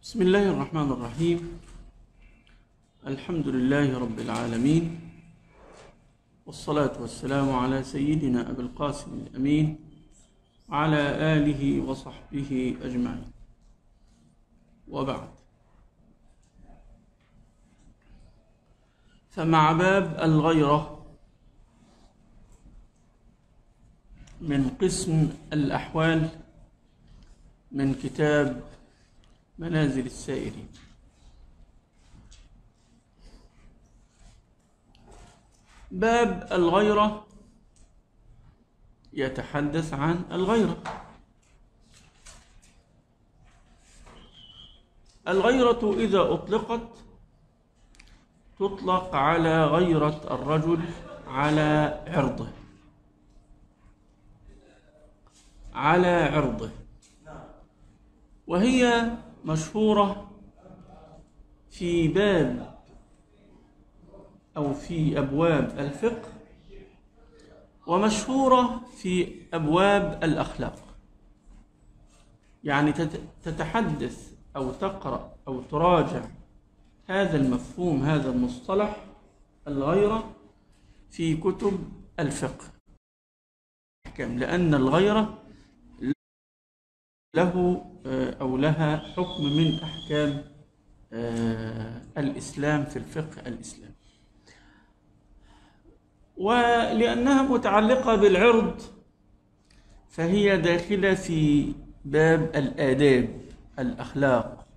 بسم الله الرحمن الرحيم. الحمد لله رب العالمين، والصلاة والسلام على سيدنا أبي القاسم الأمين وعلى آله وصحبه أجمعين، وبعد. فمع باب الغيرة من قسم الأحوال من كتاب منازل السائرين. باب الغيرة يتحدث عن الغيرة. الغيرة إذا أطلقت تطلق على غيرة الرجل على عرضه، وهي مشهورة في باب أو في أبواب الفقه، ومشهورة في أبواب الأخلاق. يعني تتحدث أو تقرأ أو تراجع هذا المفهوم، هذا المصطلح الغيرة في كتب الفقه، لأن الغيرة له أو لها حكم من أحكام الإسلام في الفقه الإسلامي، ولأنها متعلقة بالعرض فهي داخلة في باب الآداب، الأخلاق.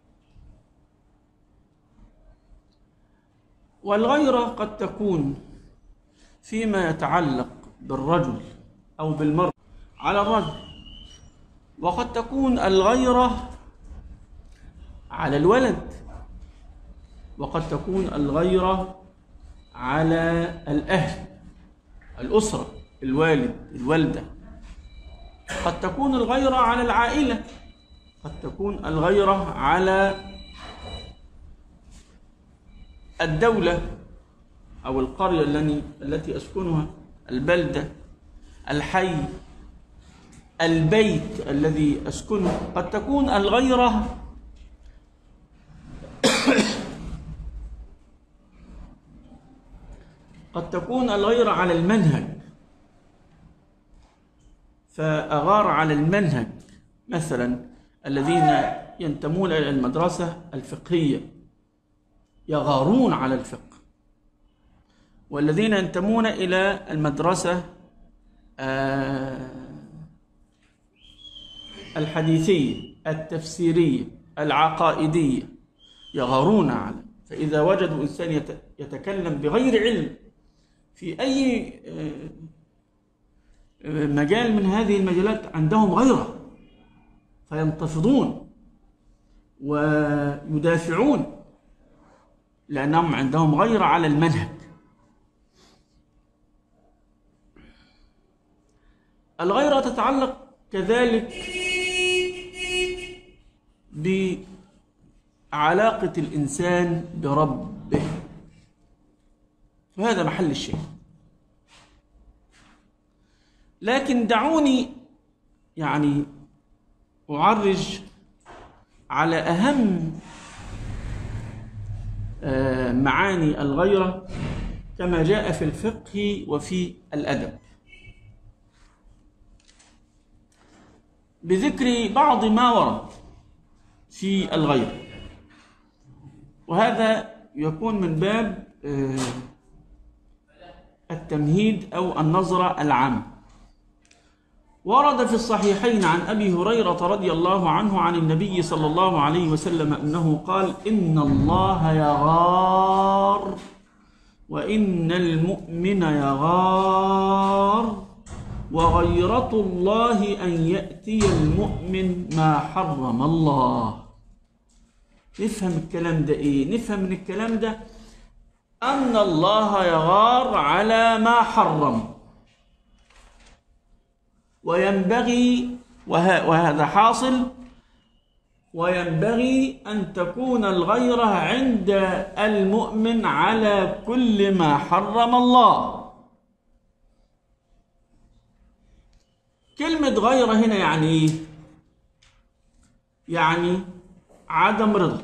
والغيرة قد تكون فيما يتعلق بالرجل أو بالمرأة على الرجل، وقد تكون الغيرة على الولد، وقد تكون الغيرة على الأهل، الأسرة، الوالد، الوالدة. قد تكون الغيرة على العائلة، قد تكون الغيرة على الدولة أو القرية التي أسكنها، البلدة، الحي، البيت الذي أسكنه. قد تكون الغيرة على المنهج، فأغار على المنهج، مثلا الذين ينتمون إلى المدرسة الفقهية يغارون على الفقه، والذين ينتمون إلى المدرسة الحديثية، التفسيرية، العقائدية يغارون على. فإذا وجدوا إنسان يتكلم بغير علم في أي مجال من هذه المجالات عندهم غيرة، فينتفضون ويدافعون لأنهم عندهم غيرة على المنهج. الغيرة تتعلق كذلك بعلاقة الإنسان بربه، وهذا محل الشيء. لكن دعوني أعرج على أهم معاني الغيرة كما جاء في الفقه وفي الأدب، بذكر بعض ما ورد في الغيرة، وهذا يكون من باب التمهيد أو النظرة العامة. ورد في الصحيحين عن أبي هريرة رضي الله عنه عن النبي صلى الله عليه وسلم أنه قال: إن الله يغار وإن المؤمن يغار، وغيرة الله أن يأتي المؤمن ما حرم الله. نفهم الكلام ده إيه؟ نفهم من الكلام ده أن الله يغار على ما حرم، وينبغي، وهذا حاصل، وينبغي أن تكون الغيرة عند المؤمن على كل ما حرم الله. كلمة غيرة هنا يعني إيه؟ يعني عدم رضا،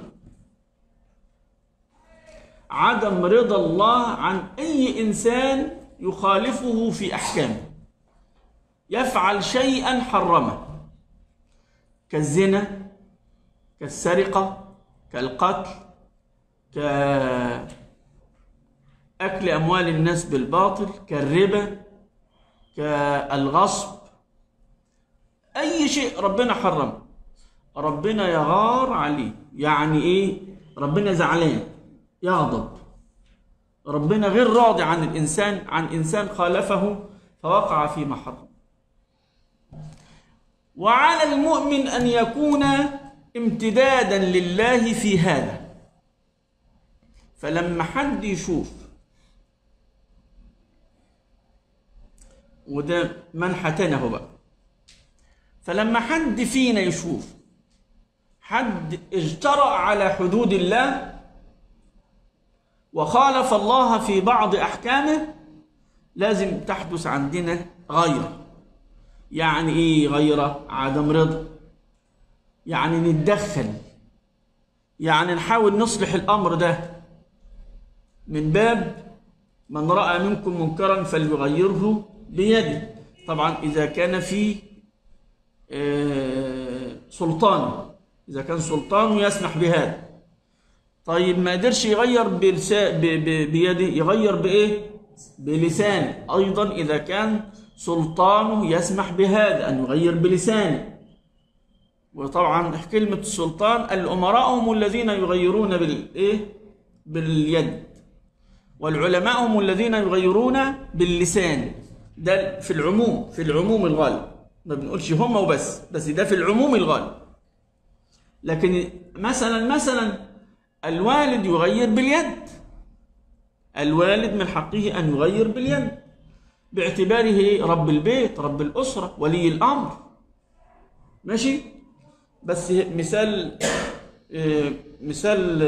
عدم رضا الله عن أي إنسان يخالفه في أحكامه، يفعل شيئا حرمه كالزنا، كالسرقة، كالقتل، كأكل أموال الناس بالباطل، كالربا، كالغصب، أي شيء ربنا حرمه ربنا يغار عليه. يعني إيه؟ ربنا زعلان، يغضب، ربنا غير راضي عن الإنسان، عن إنسان خالفه فوقع فيما حرم. وعلى المؤمن أن يكون امتدادا لله في هذا. فلما حد يشوف، وده منحتنا بقى، فلما حد فينا يشوف حد اجترأ على حدود الله وخالف الله في بعض أحكامه، لازم تحدث عندنا غيرة. يعني إيه غيرة؟ عدم رضا، يعني نتدخل، يعني نحاول نصلح الأمر ده من باب من رأى منكم منكرا فليغيره بيده. طبعا إذا كان في سلطان، إذا كان سلطانه يسمح بهذا. طيب ما قدرش يغير بيده، يغير بإيه؟ بلسانه. أيضا إذا كان سلطانه يسمح بهذا أن يغير بلسانه. وطبعا كلمة السلطان الأمراء هم الذين يغيرون باليد، والعلماء هم الذين يغيرون باللسان. ده في العموم، في العموم الغالب، ما بنقولش هم وبس، بس ده في العموم الغالب. لكن مثلا الوالد يغير باليد، الوالد من حقه أن يغير باليد باعتباره رب البيت، رب الأسرة، ولي الأمر. ماشي؟ بس مثال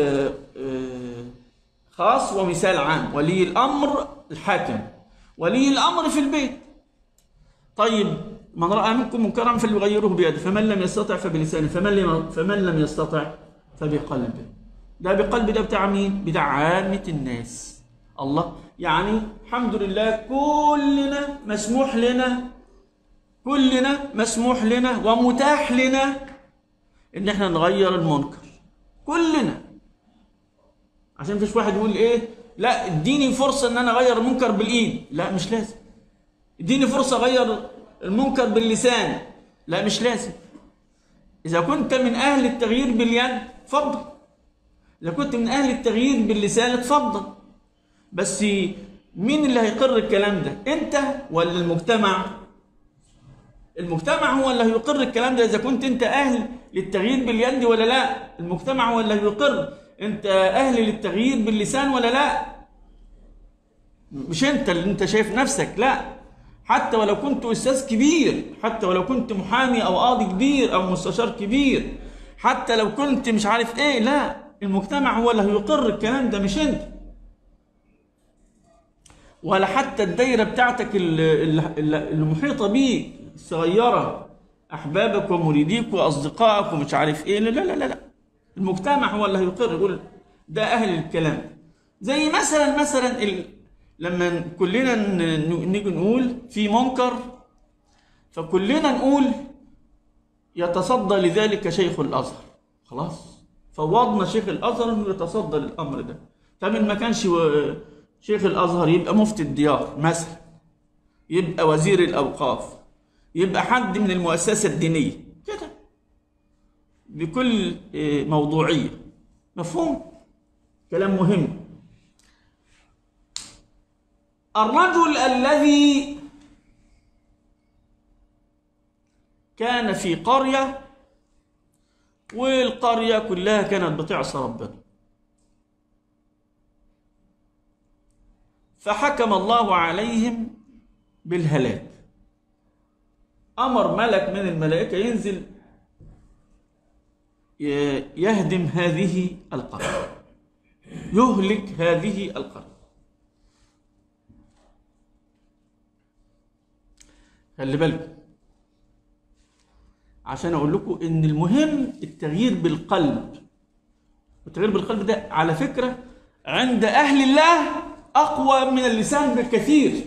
خاص ومثال عام. ولي الأمر الحاكم، ولي الأمر في البيت. طيب من رأى منكم منكرا فليغيره بيده، فمن لم يستطع فبلسانه، فمن لم يستطع فبقلبه. ده بقلب ده بتاع مين؟ بتاع عامة الناس. الله، يعني الحمد لله كلنا مسموح لنا، كلنا مسموح لنا ومتاح لنا ان احنا نغير المنكر، كلنا. عشان مفيش واحد يقول ايه، لا اديني فرصة ان انا اغير المنكر بالايد. لا مش لازم. اديني فرصة اغير المنكر باللسان. لا مش لازم. اذا كنت من اهل التغيير باليد اتفضل، اذا كنت من اهل التغيير باللسان اتفضل. بس مين اللي هيقر الكلام ده؟ انت ولا المجتمع؟ المجتمع هو اللي هيقر الكلام ده اذا كنت انت اهل للتغيير باليد ولا لا. المجتمع هو اللي هيقر انت اهل للتغيير باللسان ولا لا. مش انت اللي انت شايف نفسك، لا. حتى ولو كنت استاذ كبير، حتى ولو كنت محامي او قاضي كبير او مستشار كبير، حتى لو كنت مش عارف ايه، لا، المجتمع هو اللي هيقر الكلام ده مش انت. ولا حتى الدايره بتاعتك المحيطه بيك الصغيره، احبابك ومريديك واصدقائك ومش عارف ايه، لا لا لا لا. المجتمع هو اللي هيقر، يقول ده اهل الكلام. زي مثلا لما كلنا نيجي نقول في منكر، فكلنا نقول يتصدى لذلك شيخ الازهر. خلاص فوضنا شيخ الازهر انه يتصدى للامر ده. طب ما كانش شيخ الازهر يبقى مفتي الديار مثلا، يبقى وزير الاوقاف، يبقى حد من المؤسسه الدينيه كده، بكل موضوعيه. مفهوم؟ كلام مهم. الرجل الذي كان في قرية والقرية كلها كانت بتعصى ربنا، فحكم الله عليهم بالهلاك. أمر ملك من الملائكة ينزل يهدم هذه القرية، يهلك هذه القرية. خلي بالكم، عشان أقول لكم إن المهم التغيير بالقلب والتغيير بالقلب ده على فكرة عند أهل الله أقوى من اللسان بكثير،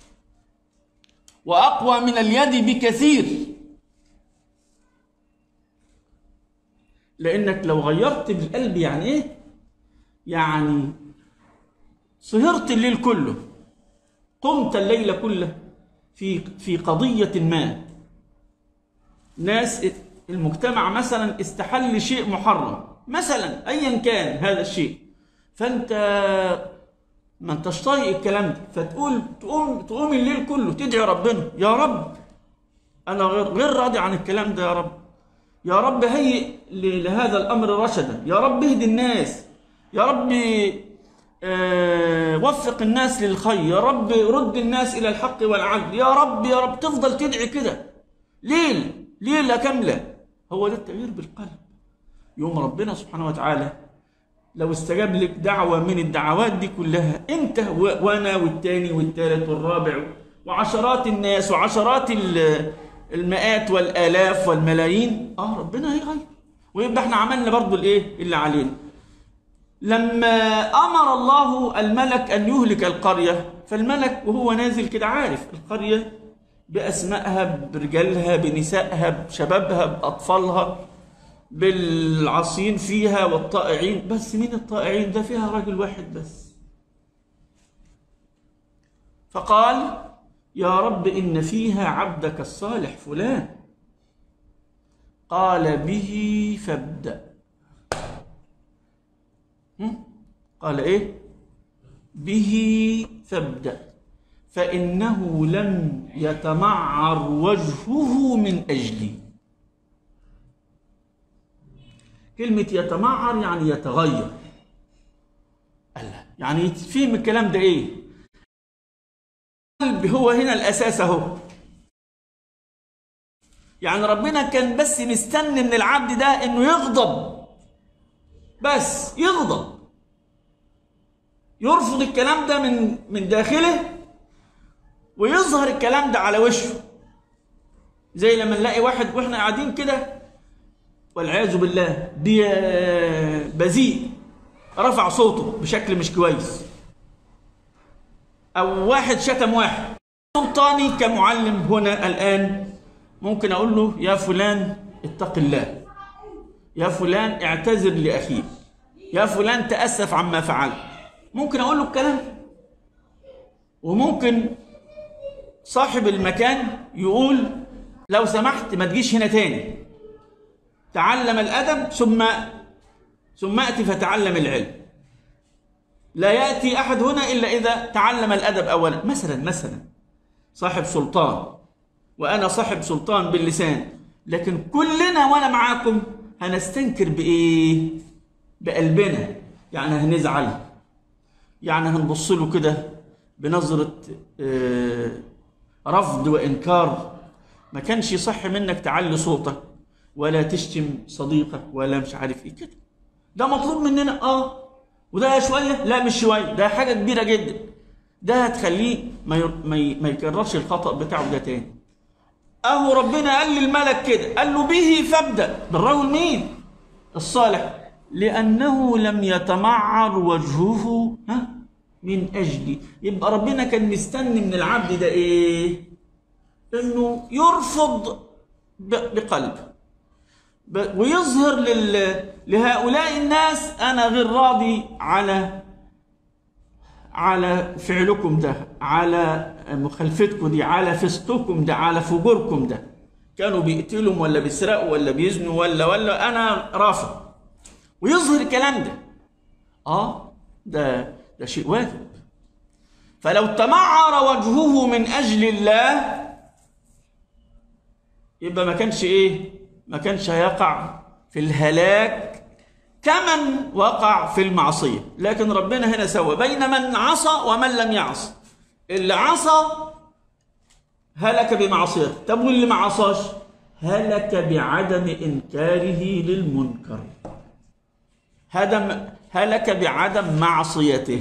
وأقوى من اليد بكثير. لأنك لو غيرت بالقلب يعني إيه؟ يعني سهرت الليل كله، قمت الليل كله في قضية ما، ناس المجتمع مثلا استحل شيء محرم مثلا أيا كان هذا الشيء، فأنت ما انتش طايق الكلام ده، فتقول تقوم الليل كله تدعي ربنا، يا رب أنا غير راضي عن الكلام ده، يا رب هيئ لهذا الأمر رشدا، يا رب اهدي الناس، يا رب وفق الناس للخير، يا رب رد الناس إلى الحق والعدل، يا رب تفضل تدعي كده ليلة كاملة. هو ده التغيير بالقلب. يوم ربنا سبحانه وتعالى لو استجاب لك دعوة من الدعوات دي كلها، انت وانا والتاني والتالت والرابع وعشرات الناس وعشرات المئات والآلاف والملايين، ربنا هيغير، ويبقى احنا عملنا برضو الايه اللي علينا. لما أمر الله الملك أن يهلك القرية، فالملك وهو نازل كده عارف القرية بأسمائها، برجالها، بنسائها، بشبابها، بأطفالها، بالعاصين فيها والطائعين، بس مين الطائعين؟ ده فيها راجل واحد بس. فقال يا رب إن فيها عبدك الصالح فلان. قال به فابدأ. قال إيه؟ به فابدأ فإنه لم يتمعر وجهه من أجلي. كلمة يتمعر يعني يتغير. يعني يتفهم الكلام ده إيه؟ القلب هو هنا الأساس أهو. يعني ربنا كان بس مستني من العبد ده إنه يغضب، بس يغضب، يرفض الكلام ده من داخله ويظهر الكلام ده على وشه. زي لما نلاقي واحد واحنا قاعدين كده والعياذ بالله بذيء رفع صوته بشكل مش كويس، او واحد شتم واحد، سلطاني كمعلم هنا الان ممكن اقول له يا فلان اتق الله، يا فلان اعتذر لاخيك، يا فلان تأسف عما فعلت، ممكن اقول له الكلام. وممكن صاحب المكان يقول لو سمحت ما تجيش هنا تاني، تعلم الأدب ثم أتي فتعلم العلم. لا يأتي أحد هنا إلا إذا تعلم الأدب أولا. مثلا صاحب سلطان وأنا صاحب سلطان باللسان، لكن كلنا وأنا معاكم هنستنكر بإيه؟ بقلبنا. يعني هنزعل، يعني هنبص له كده بنظرة رفض وإنكار. ما كانش يصح منك تعلي صوتك ولا تشتم صديقك ولا مش عارف ايه كده. ده مطلوب مننا وده شويه، لا مش شويه، ده حاجه كبيره جدا. ده هتخليه ما يكررش الخطأ بتاعه ده تاني. اهو ربنا قال للملك كده، قال له به فابدأ. بالرجل مين؟ الصالح. لأنه لم يتمعر وجهه من أجلي. يبقى ربنا كان مستني من العبد ده ايه؟ انه يرفض بقلبه ويظهر لهؤلاء للناس أنا غير راضي على فعلكم ده، على مخالفتكم دي، على فسقكم ده، على فجوركم ده. كانوا بيقتلوا ولا بيسرقوا ولا بيزنوا ولا أنا رافض، ويظهر الكلام ده. ده شيء واجب. فلو تمعر وجهه من أجل الله يبقى ما كانش هيقع في الهلاك كمن وقع في المعصية. لكن ربنا هنا سوى بين من عصى ومن لم يعص. اللي عصى هلك بمعصيته، طب واللي ما عصاش هلك بعدم إنكاره للمنكر، هلك بعدم معصيته،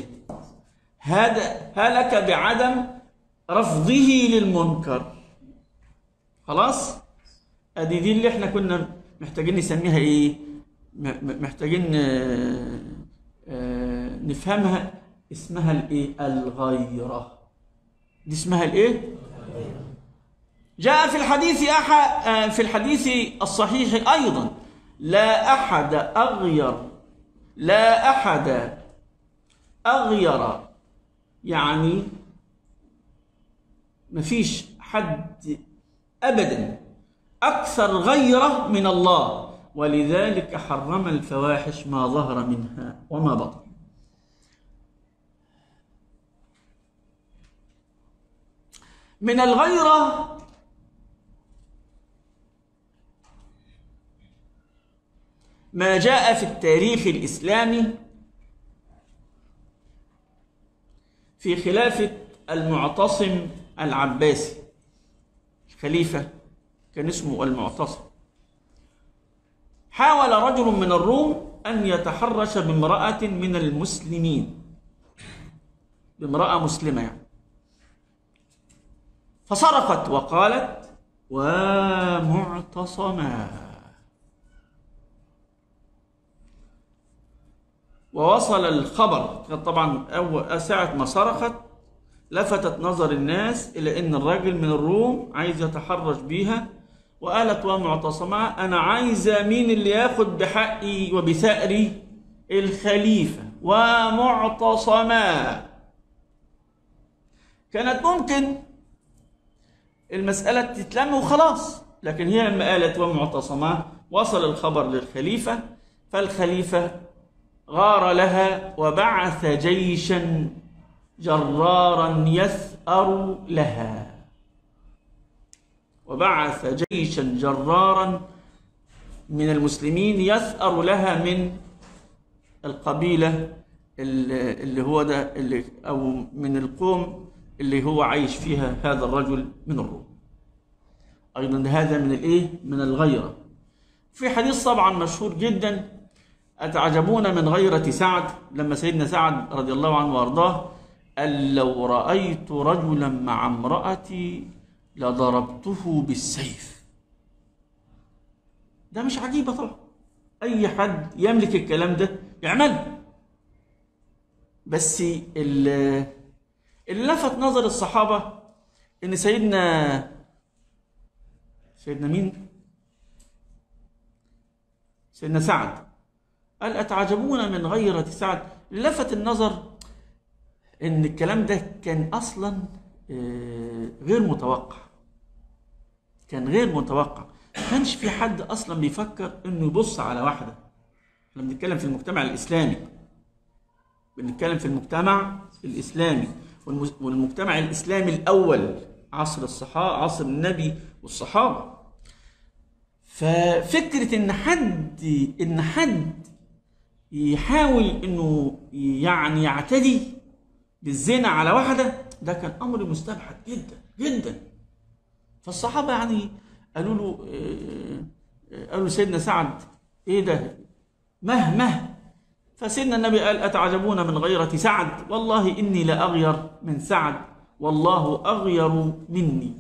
هلك بعدم رفضه للمنكر. خلاص؟ دي اللي احنا كنا محتاجين نسميها ايه؟ محتاجين نفهمها. اسمها الايه؟ الغيرة. دي اسمها الايه؟ جاء في الحديث في الحديث الصحيح ايضا: لا احد اغير، يعني مفيش حد ابدا اكثر غيرة من الله، ولذلك حرم الفواحش ما ظهر منها وما بطن. من الغيرة ما جاء في التاريخ الإسلامي في خلافة المعتصم العباسي. الخليفة كان اسمه المعتصم. حاول رجل من الروم أن يتحرش بامرأة من المسلمين، بامرأة مسلمة يعني، فصرخت وقالت: ومعتصما. ووصل الخبر، طبعا ساعة ما صرخت لفتت نظر الناس إلى أن الراجل من الروم عايز يتحرش بيها، وقالت: ومعتصما، أنا عايزة مين اللي ياخد بحقي وبثأري؟ الخليفة. ومعتصما. كانت ممكن المسألة تتلم وخلاص، لكن هي لما قالت ومعتصما وصل الخبر للخليفة، فالخليفة غار لها وبعث جيشا جرارا يثأر لها. وبعث جيشا جرارا من المسلمين يثأر لها من القبيلة اللي هو ده أو من القوم اللي هو عايش فيها هذا الرجل من الروم. أيضا هذا من الإيه؟ من الغيرة. في حديث طبعا مشهور جدا: أتعجبون من غيرة سعد، لما سيدنا سعد رضي الله عنه وأرضاه قال: لو رأيت رجلا مع امرأتي لضربته بالسيف. ده مش عجيبة طبعا، أي حد يملك الكلام ده يعمله. بس اللي لفت نظر الصحابة إن سيدنا مين؟ سيدنا سعد قال: أتعجبون من غيرة سعد. اللي لفت النظر إن الكلام ده كان أصلا غير متوقع. كان غير متوقع، ما كانش في حد أصلا بيفكر إنه يبص على واحدة. احنا بنتكلم في المجتمع الإسلامي، بنتكلم في المجتمع الإسلامي، والمجتمع الإسلامي الأول عصر الصحابة، عصر النبي والصحابة. ففكرة إن حد يحاول إنه يعني يعتدي بالزنا على واحدة، ده كان أمر مستبعد جدا جدا. فالصحابة يعني قالوا سيدنا سعد: إيه ده؟ مه. فسيدنا النبي قال: أتعجبون من غيرة سعد، والله إني لأغير من سعد، والله أغير مني.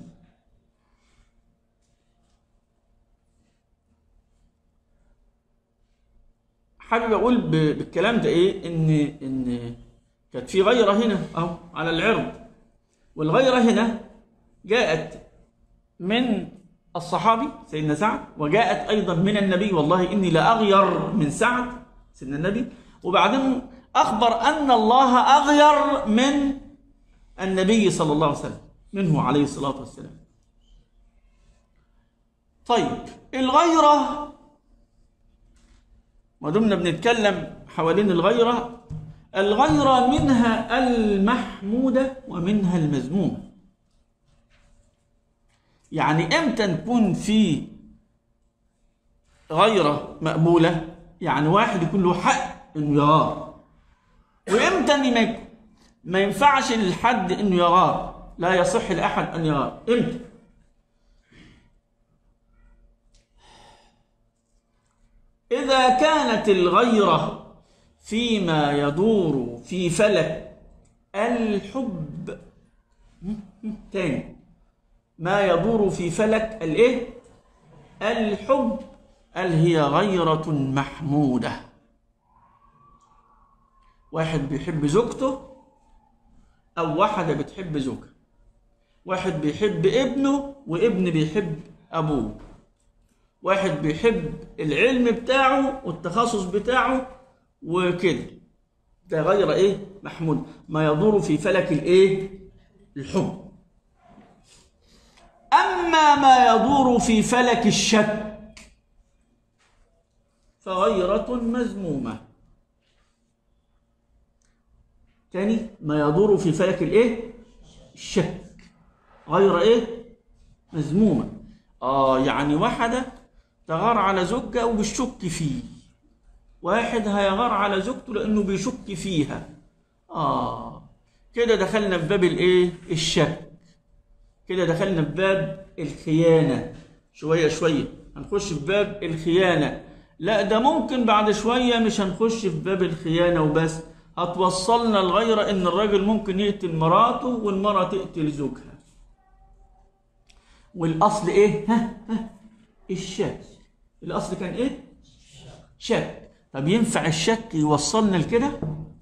حابب أقول بالكلام ده إيه؟ إن كانت في غيرة هنا أهو على العرض، والغيرة هنا جاءت من الصحابي سيدنا سعد، وجاءت أيضا من النبي: والله إني لأغير من سعد، سيدنا النبي. وبعدين أخبر أن الله أغير من النبي صلى الله عليه وسلم، منه عليه الصلاة والسلام. طيب، الغيرة ما دمنا بنتكلم حوالين الغيرة منها المحمودة ومنها المذمومة. يعني امتى نكون في غيرة مقبولة؟ يعني واحد يكون له حق انه يغار، وامتى ما ينفعش للحد انه يغار، لا يصح لاحد ان يغار. امتى؟ إذا كانت الغيرة فيما يدور في فلك الحب، تاني، ما يدور في فلك الايه؟ الحب قال هي غيرة محمودة. واحد بيحب زوجته أو واحدة بتحب زوجها، واحد بيحب ابنه وابن بيحب أبوه، واحد بيحب العلم بتاعه والتخصص بتاعه وكده، ده غير ايه؟ محمود، ما يدور في فلك الايه؟ الحب. اما ما يدور في فلك الشك فغيرة مذمومة. تاني، ما يدور في فلك الايه؟ الشك غير ايه؟ مذمومة. يعني واحدة تغار على زوجها وبتشك فيه، واحد هيغار على زوجته لانه بيشك فيها. كده دخلنا في باب الايه؟ الشك. كده دخلنا في باب الخيانة. شوية شوية هنخش في باب الخيانة. لا، ده ممكن بعد شوية مش هنخش في باب الخيانة وبس، هتوصلنا الغيرة ان الراجل ممكن يقتل مراته والمرأة تقتل زوجها. والاصل ايه؟ الشك. الاصل كان ايه؟ شك. طب ينفع الشك يوصلنا لكده؟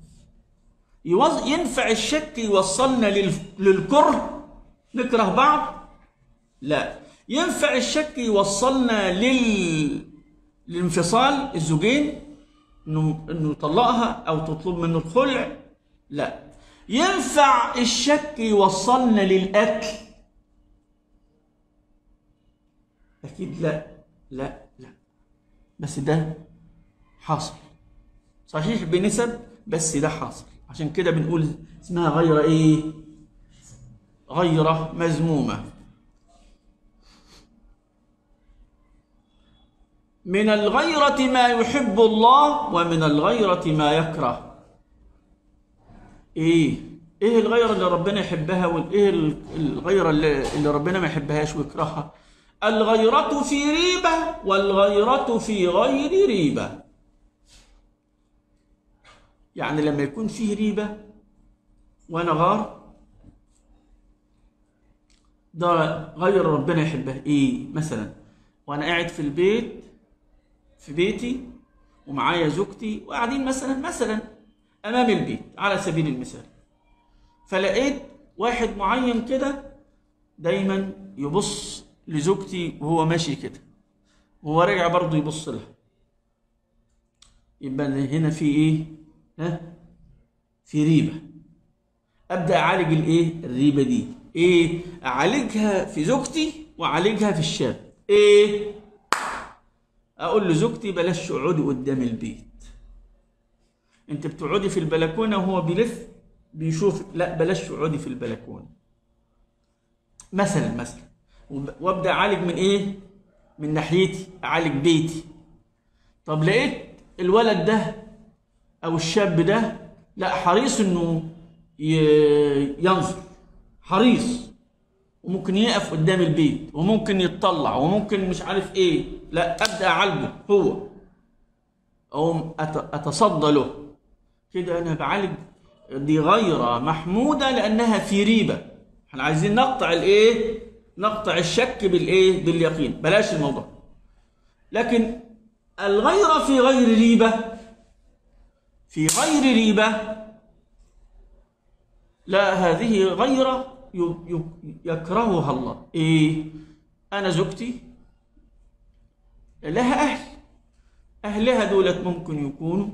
ينفع الشك يوصلنا للكره، نكره بعض؟ لا. ينفع الشك يوصلنا للانفصال الزوجين، انه يطلقها او تطلب منه الخلع؟ لا. ينفع الشك يوصلنا للقتل؟ اكيد لا لا لا. بس ده حاصل، صحيح بنسب، بس ده حاصل. عشان كده بنقول اسمها غيرة ايه؟ غيرة مذمومة. من الغيرة ما يحب الله ومن الغيرة ما يكره. ايه الغيرة اللي ربنا يحبها وايه الغيرة اللي ربنا ما يحبهاش ويكرهها؟ الغيرة في ريبة والغيرة في غير ريبة. يعني لما يكون فيه ريبة وانا غار، ده غير ربنا يحبها. ايه مثلا؟ وانا قاعد في البيت، في بيتي ومعايا زوجتي وقاعدين مثلا امام البيت على سبيل المثال، فلقيت واحد معين كده دايما يبص لزوجتي وهو ماشي كده، وهو راجع برضه يبص لها. يبقى هنا في ايه؟ في ريبة. ابدا اعالج الايه؟ الريبة دي. ايه؟ اعالجها في زوجتي واعالجها في الشاب. ايه؟ اقول لزوجتي بلاش تقعدي قدام البيت، انت بتقعدي في البلكونه وهو بيلف بيشوف، لا بلاش تقعدي في البلكونه مثلا. وابدا اعالج من ايه؟ من ناحيتي، اعالج بيتي. طب لقيت الولد ده او الشاب ده لا حريص انه ينظر، حريص، وممكن يقف قدام البيت وممكن يتطلع وممكن مش عارف ايه، لا ابدا اعالجه هو او اتصدى له. كده انا بعالج. دي غيرة محمودة لانها في ريبة. احنا عايزين نقطع الايه؟ نقطع الشك بالايه؟ باليقين. بلاش الموضوع. لكن الغيرة في غير ريبة، في غير ريبة، لا، هذه غيرة يكرهها الله. ايه؟ انا زوجتي لها اهلها دولت ممكن يكونوا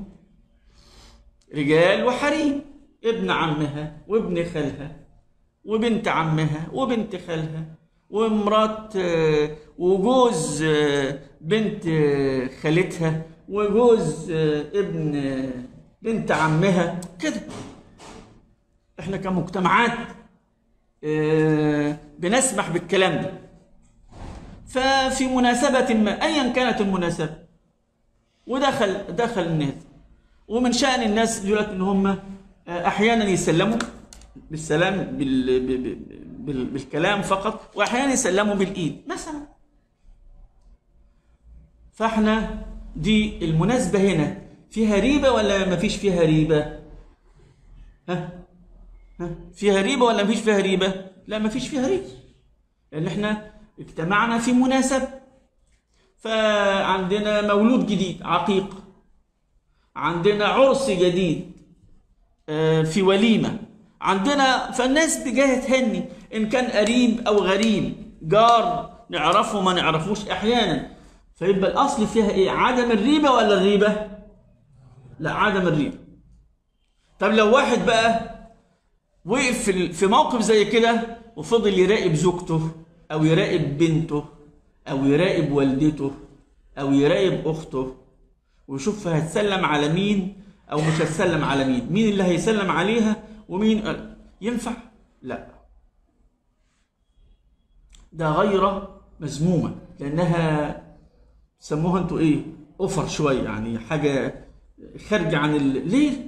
رجال وحريم، ابن عمها وابن خالها وبنت عمها وبنت خالها ومرات وجوز بنت خالتها وجوز ابن بنت عمها كده. احنا كمجتمعات بنسمح بالكلام ده. ففي مناسبة ما ايا كانت المناسبة ودخل الناس، ومن شأن الناس دولت ان هم احيانا يسلموا بالسلام بالكلام فقط، واحيانا يسلموا بالايد مثلا. فاحنا دي المناسبة هنا فيها ريبة ولا ما فيش فيها ريبة؟ فيها ريبة ولا ما فيش فيها ريبة؟ لا، ما فيش فيها ريبة، لان احنا اجتمعنا في مناسبة. فعندنا مولود جديد عقيق، عندنا عرس جديد في وليمة عندنا، فالناس جاية تهني، إن كان قريب أو غريب، جار نعرفه ما نعرفوش أحيانا. فيبقى الأصل فيها إيه؟ عدم الريبة ولا الريبة؟ لا، عدم الريبة. طب لو واحد بقى وقف في موقف زي كده وفضل يراقب زوجته أو يراقب بنته أو يراقب والدته أو يراقب أخته ويشوف هتسلم على مين أو مش هتسلم على مين، مين اللي هيسلم عليها ومين ينفع؟ لا، ده غيرة مذمومة، لأنها سموها انتوا ايه؟ اوفر شوية، يعني حاجة خارجة عن ليه؟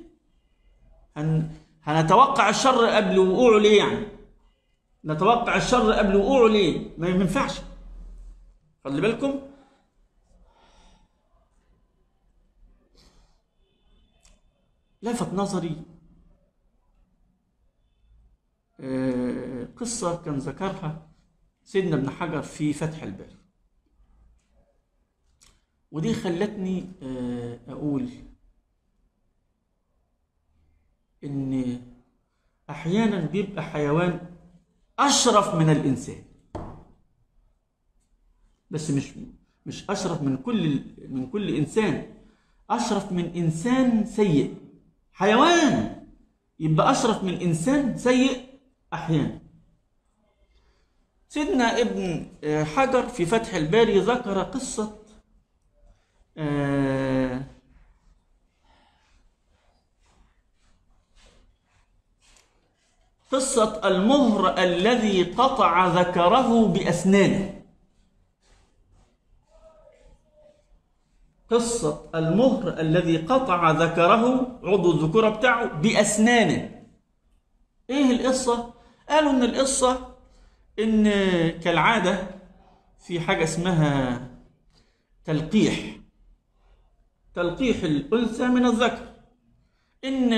هنتوقع الشر قبل وقوعه ليه؟ يعني نتوقع الشر قبل وقوعه ليه؟ ما ينفعش. خلي بالكم. لفت نظري قصة كان ذكرها سيدنا ابن حجر في فتح الباري، ودي خلتني أقول إن أحيانا بيبقى حيوان أشرف من الإنسان، بس مش أشرف من كل إنسان، أشرف من إنسان سيء. حيوان يبقى أشرف من إنسان سيء أحيانا. سيدنا ابن حجر في فتح الباري ذكر قصة قصة المهر الذي قطع ذكره بأسنانه. قصة المهر الذي قطع ذكره، عضو الذكورة بتاعه، بأسنانه. ايه القصة؟ قالوا ان القصة ان كالعادة في حاجة اسمها تلقيح الأنثى من الذكر. ان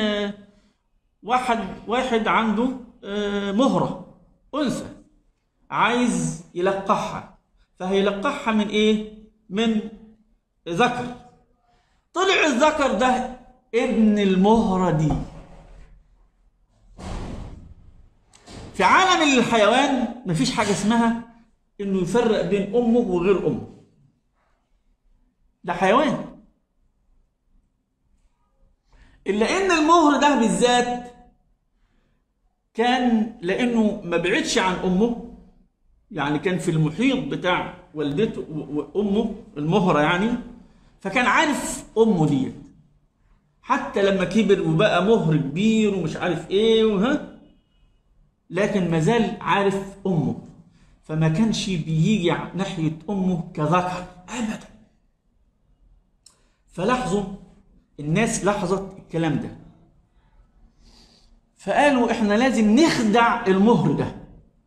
واحد عنده مهرة أنثى عايز يلقحها، فهيلقحها من ايه؟ من ذكر. طلع الذكر ده ابن المهرة دي. في عالم الحيوان مفيش حاجة اسمها انه يفرق بين امه وغير امه، ده حيوان. الا ان المهر ده بالذات كان لانه ما بعدش عن امه، يعني كان في المحيط بتاع والدته وامه المهرة يعني، فكان عارف امه ديت حتى لما كبر وبقى مهر كبير ومش عارف ايه لكن مازال عارف امه، فما كانش بيجي ناحية امه كذكر ابدا. فلاحظوا الناس لاحظت الكلام ده، فقالوا احنا لازم نخدع المهر ده.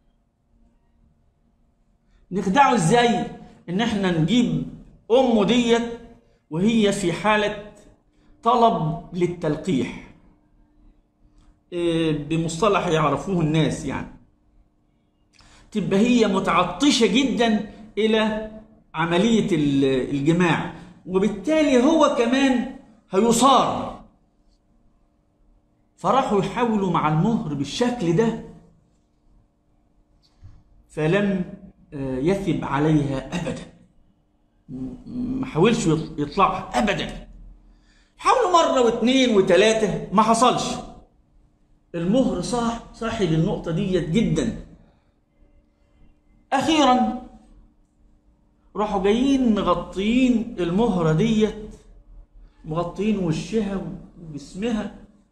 نخدعه ازاي؟ ان احنا نجيب امه ديت وهي في حالة طلب للتلقيح، بمصطلح يعرفوه الناس، يعني تبقى هي متعطشة جدا الى عملية الجماع، وبالتالي هو كمان هيصار. فراحوا يحاولوا مع المهر بالشكل ده، فلم يثب عليها ابدا، ما حاولش يطلعها ابدا. حاولوا مرة واثنين وثلاثة ما حصلش. المهر صاحب النقطة ديت جدا. اخيرا راحوا جايين مغطيين المهرة ديت، مغطيين وشها وجسمها،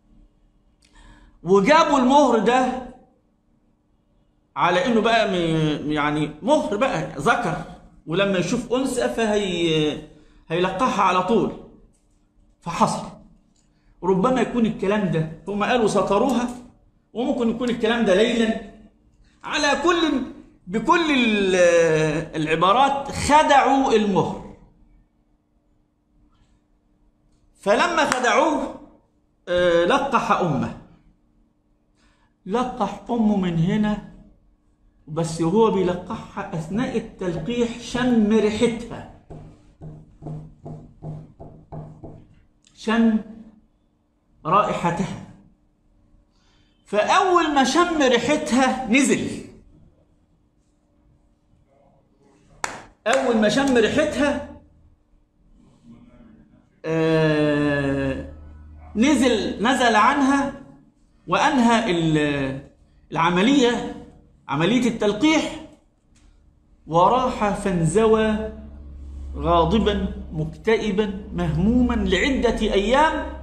وجابوا المهر ده على انه بقى يعني مهر بقى ذكر، ولما يشوف انثى هيلقحها على طول. فحصل. ربما يكون الكلام ده هم قالوا سطروها، وممكن يكون الكلام ده ليلا. على بكل العبارات خدعوا المهر. فلما خدعوه لقح امه من هنا بس وهو بيلقحها أثناء التلقيح شم ريحتها، شم رائحتها. فأول ما شم ريحتها نزل، أول ما شم ريحتها نزل عنها وأنهى العملية، عملية التلقيح، وراح فانزوى غاضبا مكتئبا مهموما لعدة أيام،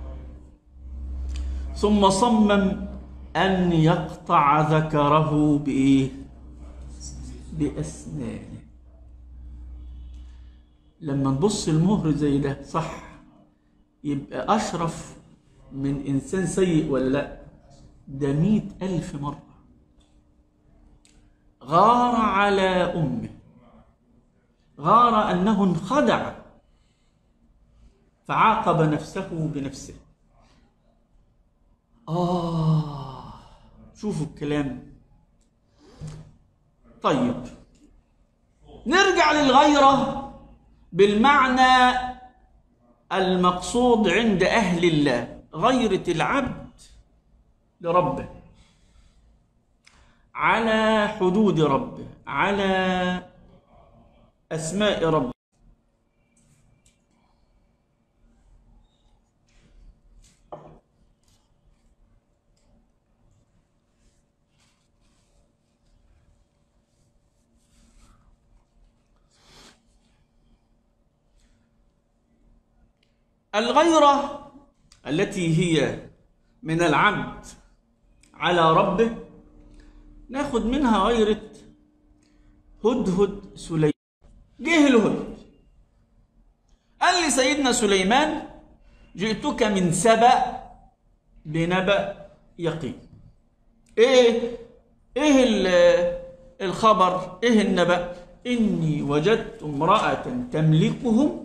ثم صمم أن يقطع ذكره بإيه؟ بأسنانه. لما نبص المهر زي ده صح يبقى أشرف من إنسان سيء ولا لا؟ ده 100,000 مرة. غار على أمه، غار أنه انخدع فعاقب نفسه بنفسه. شوفوا الكلام. طيب نرجع للغيرة بالمعنى المقصود عند أهل الله، غيرة العبد لربه، على حدود ربه، على أسماء ربه. الغيرة التي هي من العبد على ربه ناخد منها غيرة هدهد سليمان. جه الهدهد قال لسيدنا سليمان: جئتك من سبأ بنبأ يقين. ايه الخبر؟ ايه النبأ؟ إني وجدت امرأة تملكهم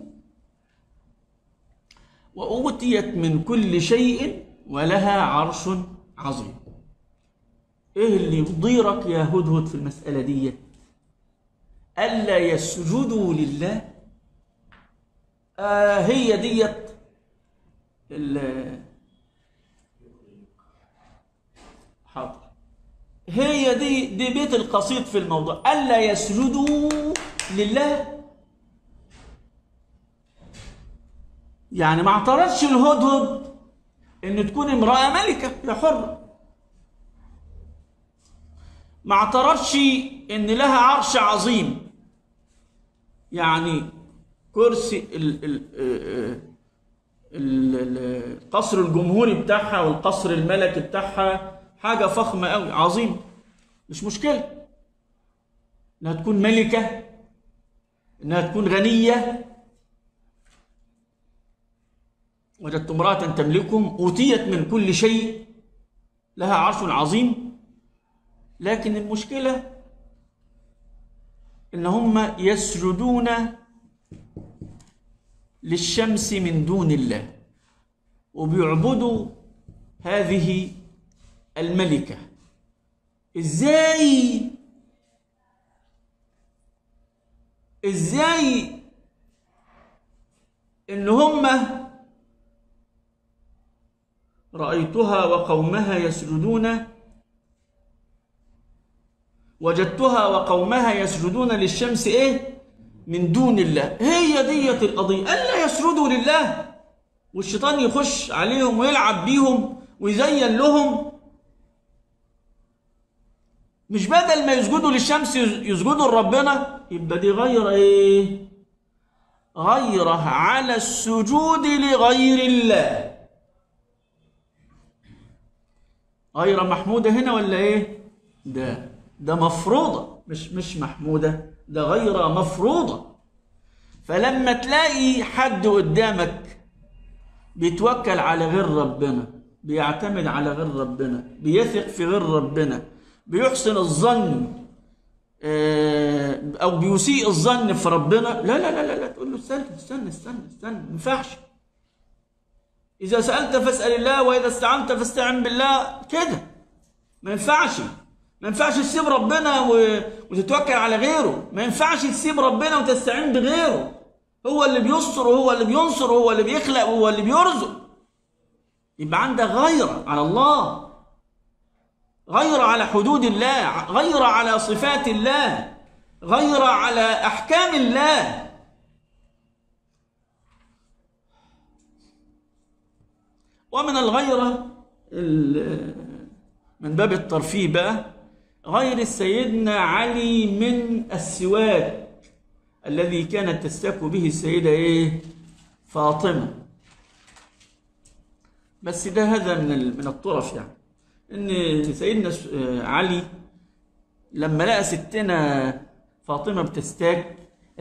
وأوتيت من كل شيء ولها عرش عظيم. ايه اللي يضيرك يا هدهد في المسألة دي؟ ألا يسجدوا لله. هي ديت حاضر، هي دي بيت القصيد في الموضوع. ألا يسجدوا لله، يعني ما اعترضش الهدهد ان تكون امرأة ملكة يا حرة، ما اعترضش ان لها عرش عظيم، يعني كرسي القصر الجمهوري بتاعها والقصر الملكي بتاعها حاجة فخمة قوي عظيم، مش مشكلة انها تكون ملكة، انها تكون غنية. وجدت امرأة تملكهم أوتيت من كل شيء لها عرش عظيم. لكن المشكلة إن هم يسجدون للشمس من دون الله وبيعبدوا هذه الملكة. إزاي إن هم رأيتها وقومها يسجدون، وجدتها وقومها يسجدون للشمس ايه؟ من دون الله. هي ديت القضية، ألا يسجدوا لله والشيطان يخش عليهم ويلعب بيهم ويزين لهم، مش بدل ما يسجدوا للشمس يسجدوا لربنا. يبقى دي غيرة ايه؟ غيرة على السجود لغير الله. غيرة محمودة هنا ولا ايه؟ ده مفروضة، مش محمودة، ده غيرة مفروضة. فلما تلاقي حد قدامك بيتوكل على غير ربنا، بيعتمد على غير ربنا، بيثق في غير ربنا، بيحسن الظن او بيسيء الظن في ربنا، لا لا لا لا، تقول له استنى، ما ينفعش. إذا سألت فاسأل الله وإذا استعنت فاستعن بالله، كده ما ينفعش ما ينفعش تسيب ربنا وتتوكل على غيره، ما ينفعش تسيب ربنا وتستعين بغيره. هو اللي بيستر وهو اللي بينصر وهو اللي بيخلق وهو اللي بيرزق. يبقى عندك غيرة على الله، غيرة على حدود الله، غيرة على صفات الله، غيرة على أحكام الله. ومن الغيرة من باب الترفيه بقى غير سيدنا علي من السواك الذي كانت تستاك به السيدة فاطمة. بس ده هذا من الطرف، يعني ان سيدنا علي لما لقى ستنا فاطمة بتستاك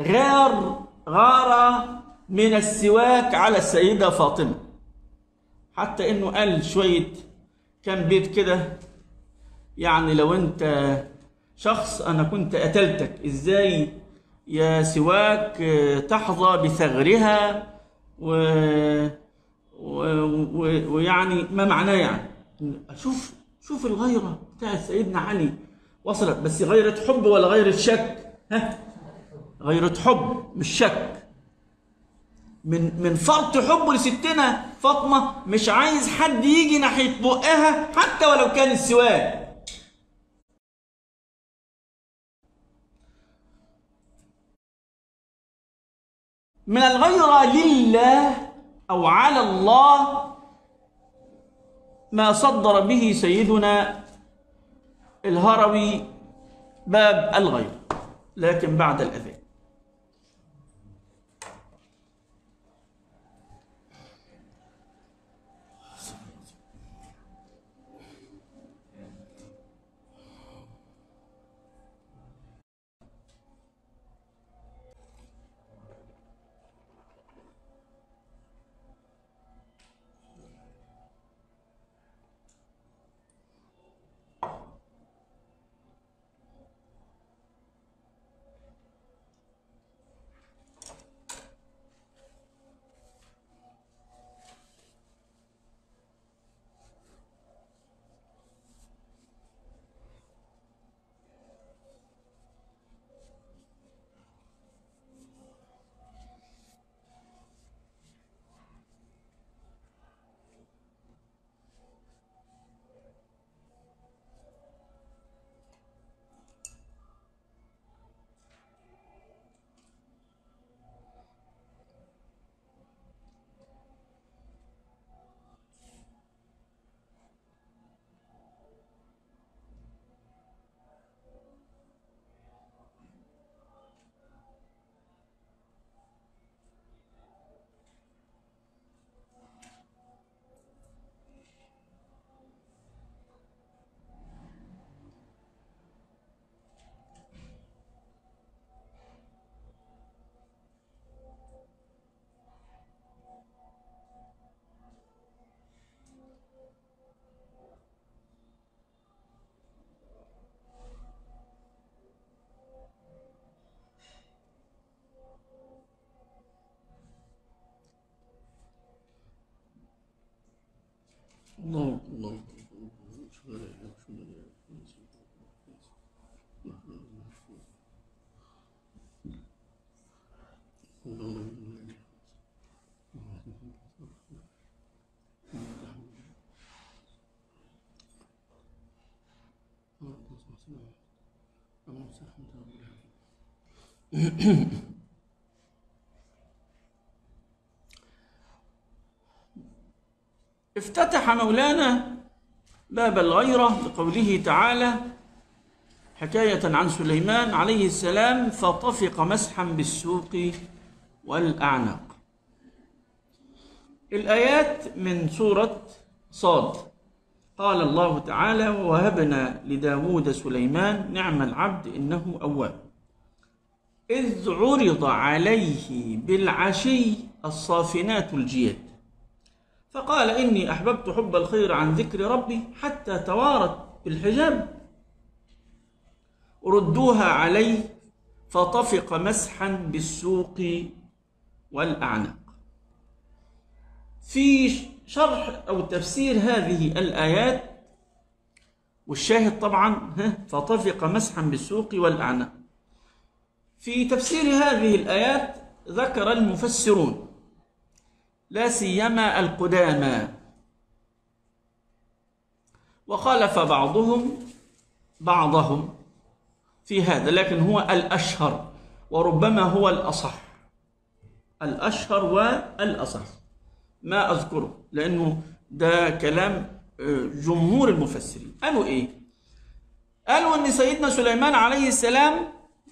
غار من السواك على السيدة فاطمة، حتى انه قال شوية كان بيت كده، يعني لو انت شخص انا كنت قتلتك، ازاي يا سواك تحظى بثغرها ويعني ما معناه، يعني شوف الغيرة بتاعت سيدنا علي وصلت. بس غيرة حب ولا غيرة شك؟ غيرة حب مش شك. من فرط حبه لستنا فاطمة مش عايز حد يجي ناحية بقها حتى ولو كان السواك. من الغيرة لله أو على الله ما صدر به سيدنا الهروي باب الغيرة، لكن بعد الأذان. الله الله افتتح مولانا باب الغيرة بقوله تعالى حكاية عن سليمان عليه السلام: فطفق مسحا بالسوق والأعناق. الآيات من سورة صاد. قال الله تعالى: ووهبنا لداود سليمان نعم العبد إنه أواب إذ عرض عليه بالعشي الصافنات الجياد فقال إني أحببت حب الخير عن ذكر ربي حتى توارت بالحجاب ردوها عليه فطفق مسحا بالسوق والأعناق. في شرح أو تفسير هذه الآيات والشاهد طبعا فطفق مسحا بالسوق والأعناق. في تفسير هذه الآيات ذكر المفسرون لا سيما القدامى، وخالف بعضهم في هذا، لكن هو الأشهر وربما هو الأشهر والأصح ما أذكره، لأنه ده كلام جمهور المفسرين. قالوا إيه؟ قالوا أن سيدنا سليمان عليه السلام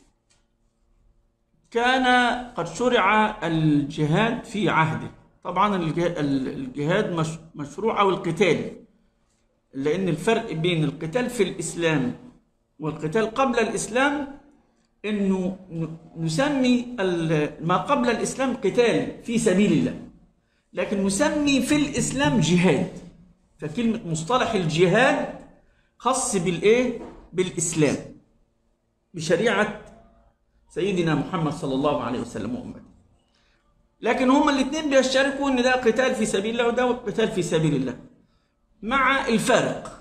كان قد شرع الجهاد في عهده. طبعا الجهاد مشروع، أو القتال، لأن الفرق بين القتال في الإسلام والقتال قبل الإسلام إنه نسمي ما قبل الإسلام قتال في سبيل الله، لكن نسمي في الإسلام جهاد. فكلمة مصطلح الجهاد خاص بالإسلام، بشريعة سيدنا محمد صلى الله عليه وسلم وأمته. لكن هما الاثنين بيشتركوا إن ده قتال في سبيل الله وده قتال في سبيل الله، مع الفارق.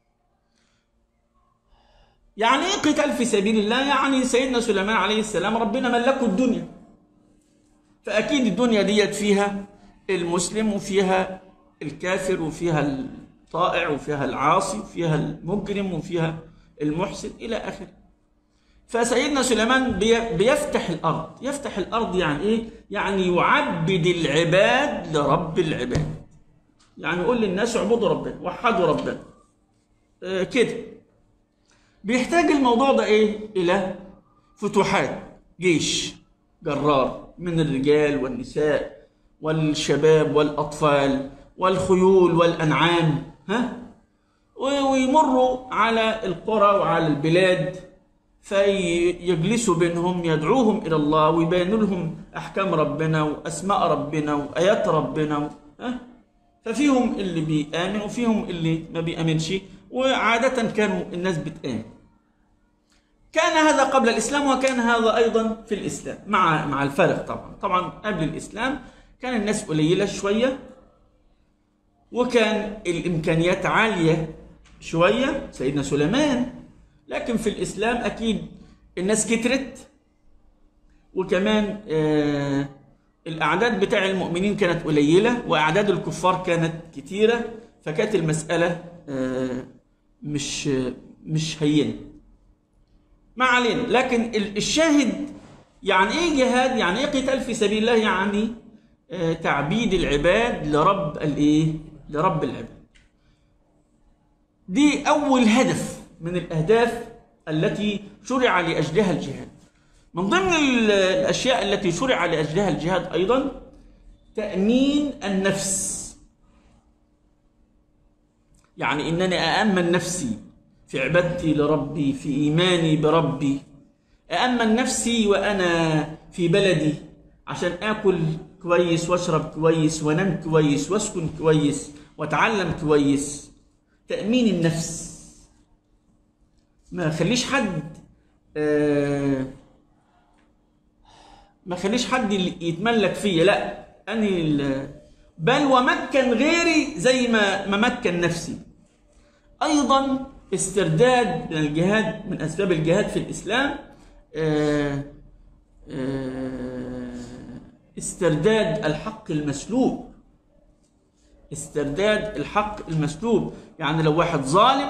يعني ايه قتال في سبيل الله؟ يعني سيدنا سليمان عليه السلام ربنا ملكه الدنيا، فأكيد الدنيا ديت فيها المسلم وفيها الكافر وفيها الطائع وفيها العاصي وفيها المجرم وفيها المحسن إلى آخره. فسيدنا سليمان بيفتح الأرض. يفتح الأرض يعني إيه؟ يعني يعبد العباد لرب العباد، يعني يقول للناس اعبدوا ربنا، وحدوا ربنا كده. بيحتاج الموضوع ده إيه؟ إلى فتوحات، جيش جرار من الرجال والنساء والشباب والأطفال والخيول والأنعام، ويمروا على القرى وعلى البلاد، فيجلسوا بينهم يدعوهم إلى الله ويبينوا لهم أحكام ربنا وأسماء ربنا وآيات ربنا. ففيهم اللي بيآمن وفيهم اللي ما بيآمنش، وعادة كانوا الناس بتآمن. كان هذا قبل الإسلام وكان هذا أيضا في الإسلام، مع الفرق طبعا قبل الإسلام كان الناس قليلة شوية، وكان الإمكانيات عالية شوية سيدنا سليمان. لكن في الإسلام أكيد الناس كترت، وكمان الأعداد بتاع المؤمنين كانت قليلة وأعداد الكفار كانت كتيرة، فكانت المسألة مش هينة. ما علينا. لكن الشاهد يعني إيه جهاد؟ يعني إيه قتال في سبيل الله؟ يعني تعبيد العباد لرب العباد. دي أول هدف من الأهداف التي شرع لأجلها الجهاد. من ضمن الأشياء التي شرع لأجلها الجهاد أيضا تأمين النفس، يعني إنني أأمن نفسي في عبادتي لربي، في إيماني بربي، أأمن نفسي وأنا في بلدي عشان آكل كويس واشرب كويس وانام كويس واسكن كويس واتعلم كويس. تأمين النفس، ما خليش حد يتملك فيا، لا بل ومكن غيري زي ما مكن نفسي. ايضا استرداد من الجهاد، من اسباب الجهاد في الاسلام استرداد الحق المسلوب. استرداد الحق المسلوب، يعني لو واحد ظالم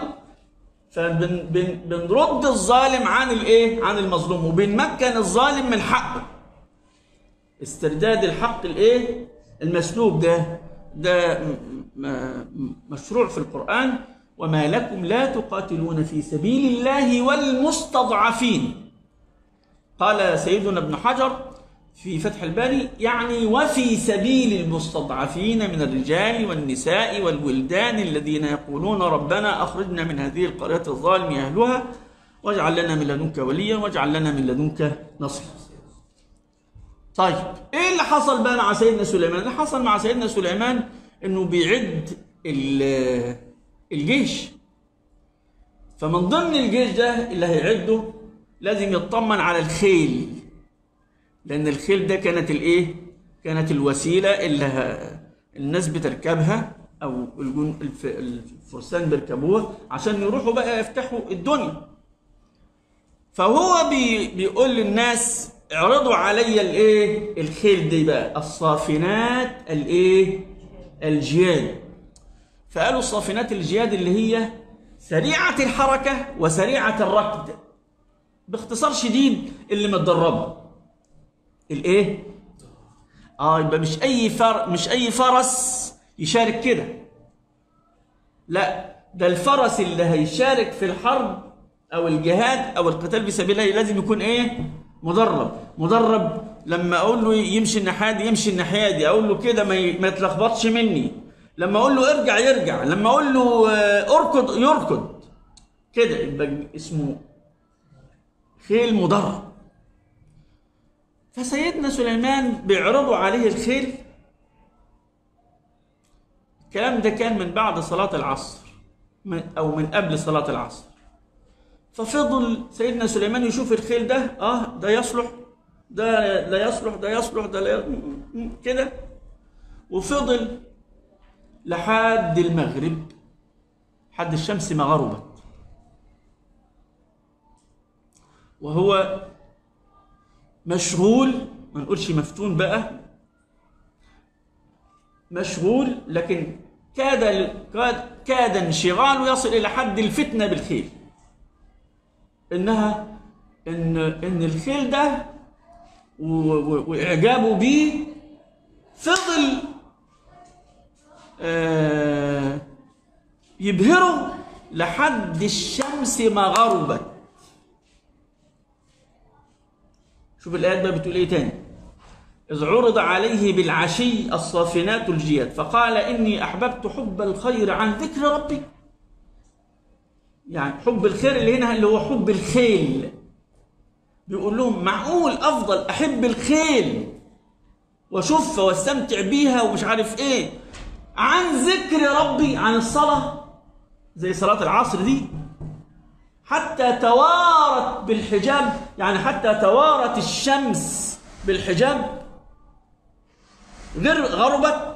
فبنرد الظالم عن المظلوم، وبنمكن الظالم من حقه. استرداد الحق المسلوب ده مشروع في القرآن. وما لكم لا تقاتلون في سبيل الله والمستضعفين، قال سيدنا ابن حجر في فتح الباري، يعني وفي سبيل المستضعفين من الرجال والنساء والولدان الذين يقولون ربنا أخرجنا من هذه القرية الظالم أهلها واجعل لنا من لدنك وليا واجعل لنا من لدنك نصيرا. طيب ايه اللي حصل بقى مع سيدنا سليمان؟ اللي حصل مع سيدنا سليمان انه بيعد الجيش. فمن ضمن الجيش ده اللي هيعده لازم يطمن على الخيل، لأن الخيل ده كانت الوسيلة اللي الناس بتركبها او الفرسان بيركبوها عشان يروحوا بقى يفتحوا الدنيا. فهو بيقول للناس اعرضوا علي الايه؟ الخيل دي بقى، الصافنات الايه؟ الجياد. فقالوا الصافنات الجياد اللي هي سريعة الحركة وسريعة الركض. باختصار شديد اللي متدربة. الايه؟ يبقى مش اي فرس يشارك كده. لا، ده الفرس اللي هيشارك في الحرب او الجهاد او القتال في سبيل الله لازم يكون ايه؟ مدرب. لما اقول له يمشي الناحيه دي يمشي الناحيه دي، اقول له كده ما يتلخبطش مني. لما اقول له ارجع يرجع، لما اقول له اركض يركض. كده يبقى اسمه خيل مدرب. فسيدنا سليمان بيعرضوا عليه الخيل. الكلام ده كان من بعد صلاة العصر أو من قبل صلاة العصر. ففضل سيدنا سليمان يشوف الخيل ده، ده يصلح، ده لا يصلح، ده يصلح، ده لا كده. وفضل لحد المغرب، حد الشمس ما غربت، وهو مشغول، ما نقولش مفتون بقى، مشغول، لكن كاد انشغاله يصل إلى حد الفتنة بالخيل. إن الخيل ده وإعجابه بيه فضل يبهره لحد الشمس ما غربت. شوف الآيات بقى بتقول إيه تاني. إذ عرض عليه بالعشي الصافنات الجياد فقال إني أحببت حب الخير عن ذكر ربي. يعني حب الخير اللي هنا اللي هو حب الخيل. بيقول لهم معقول أفضل أحب الخيل وأشوفها واستمتع بيها ومش عارف إيه عن ذكر ربي، عن الصلاة زي صلاة العصر دي، حتى توارت بالحجاب، يعني حتى توارت الشمس بالحجاب غير غربت.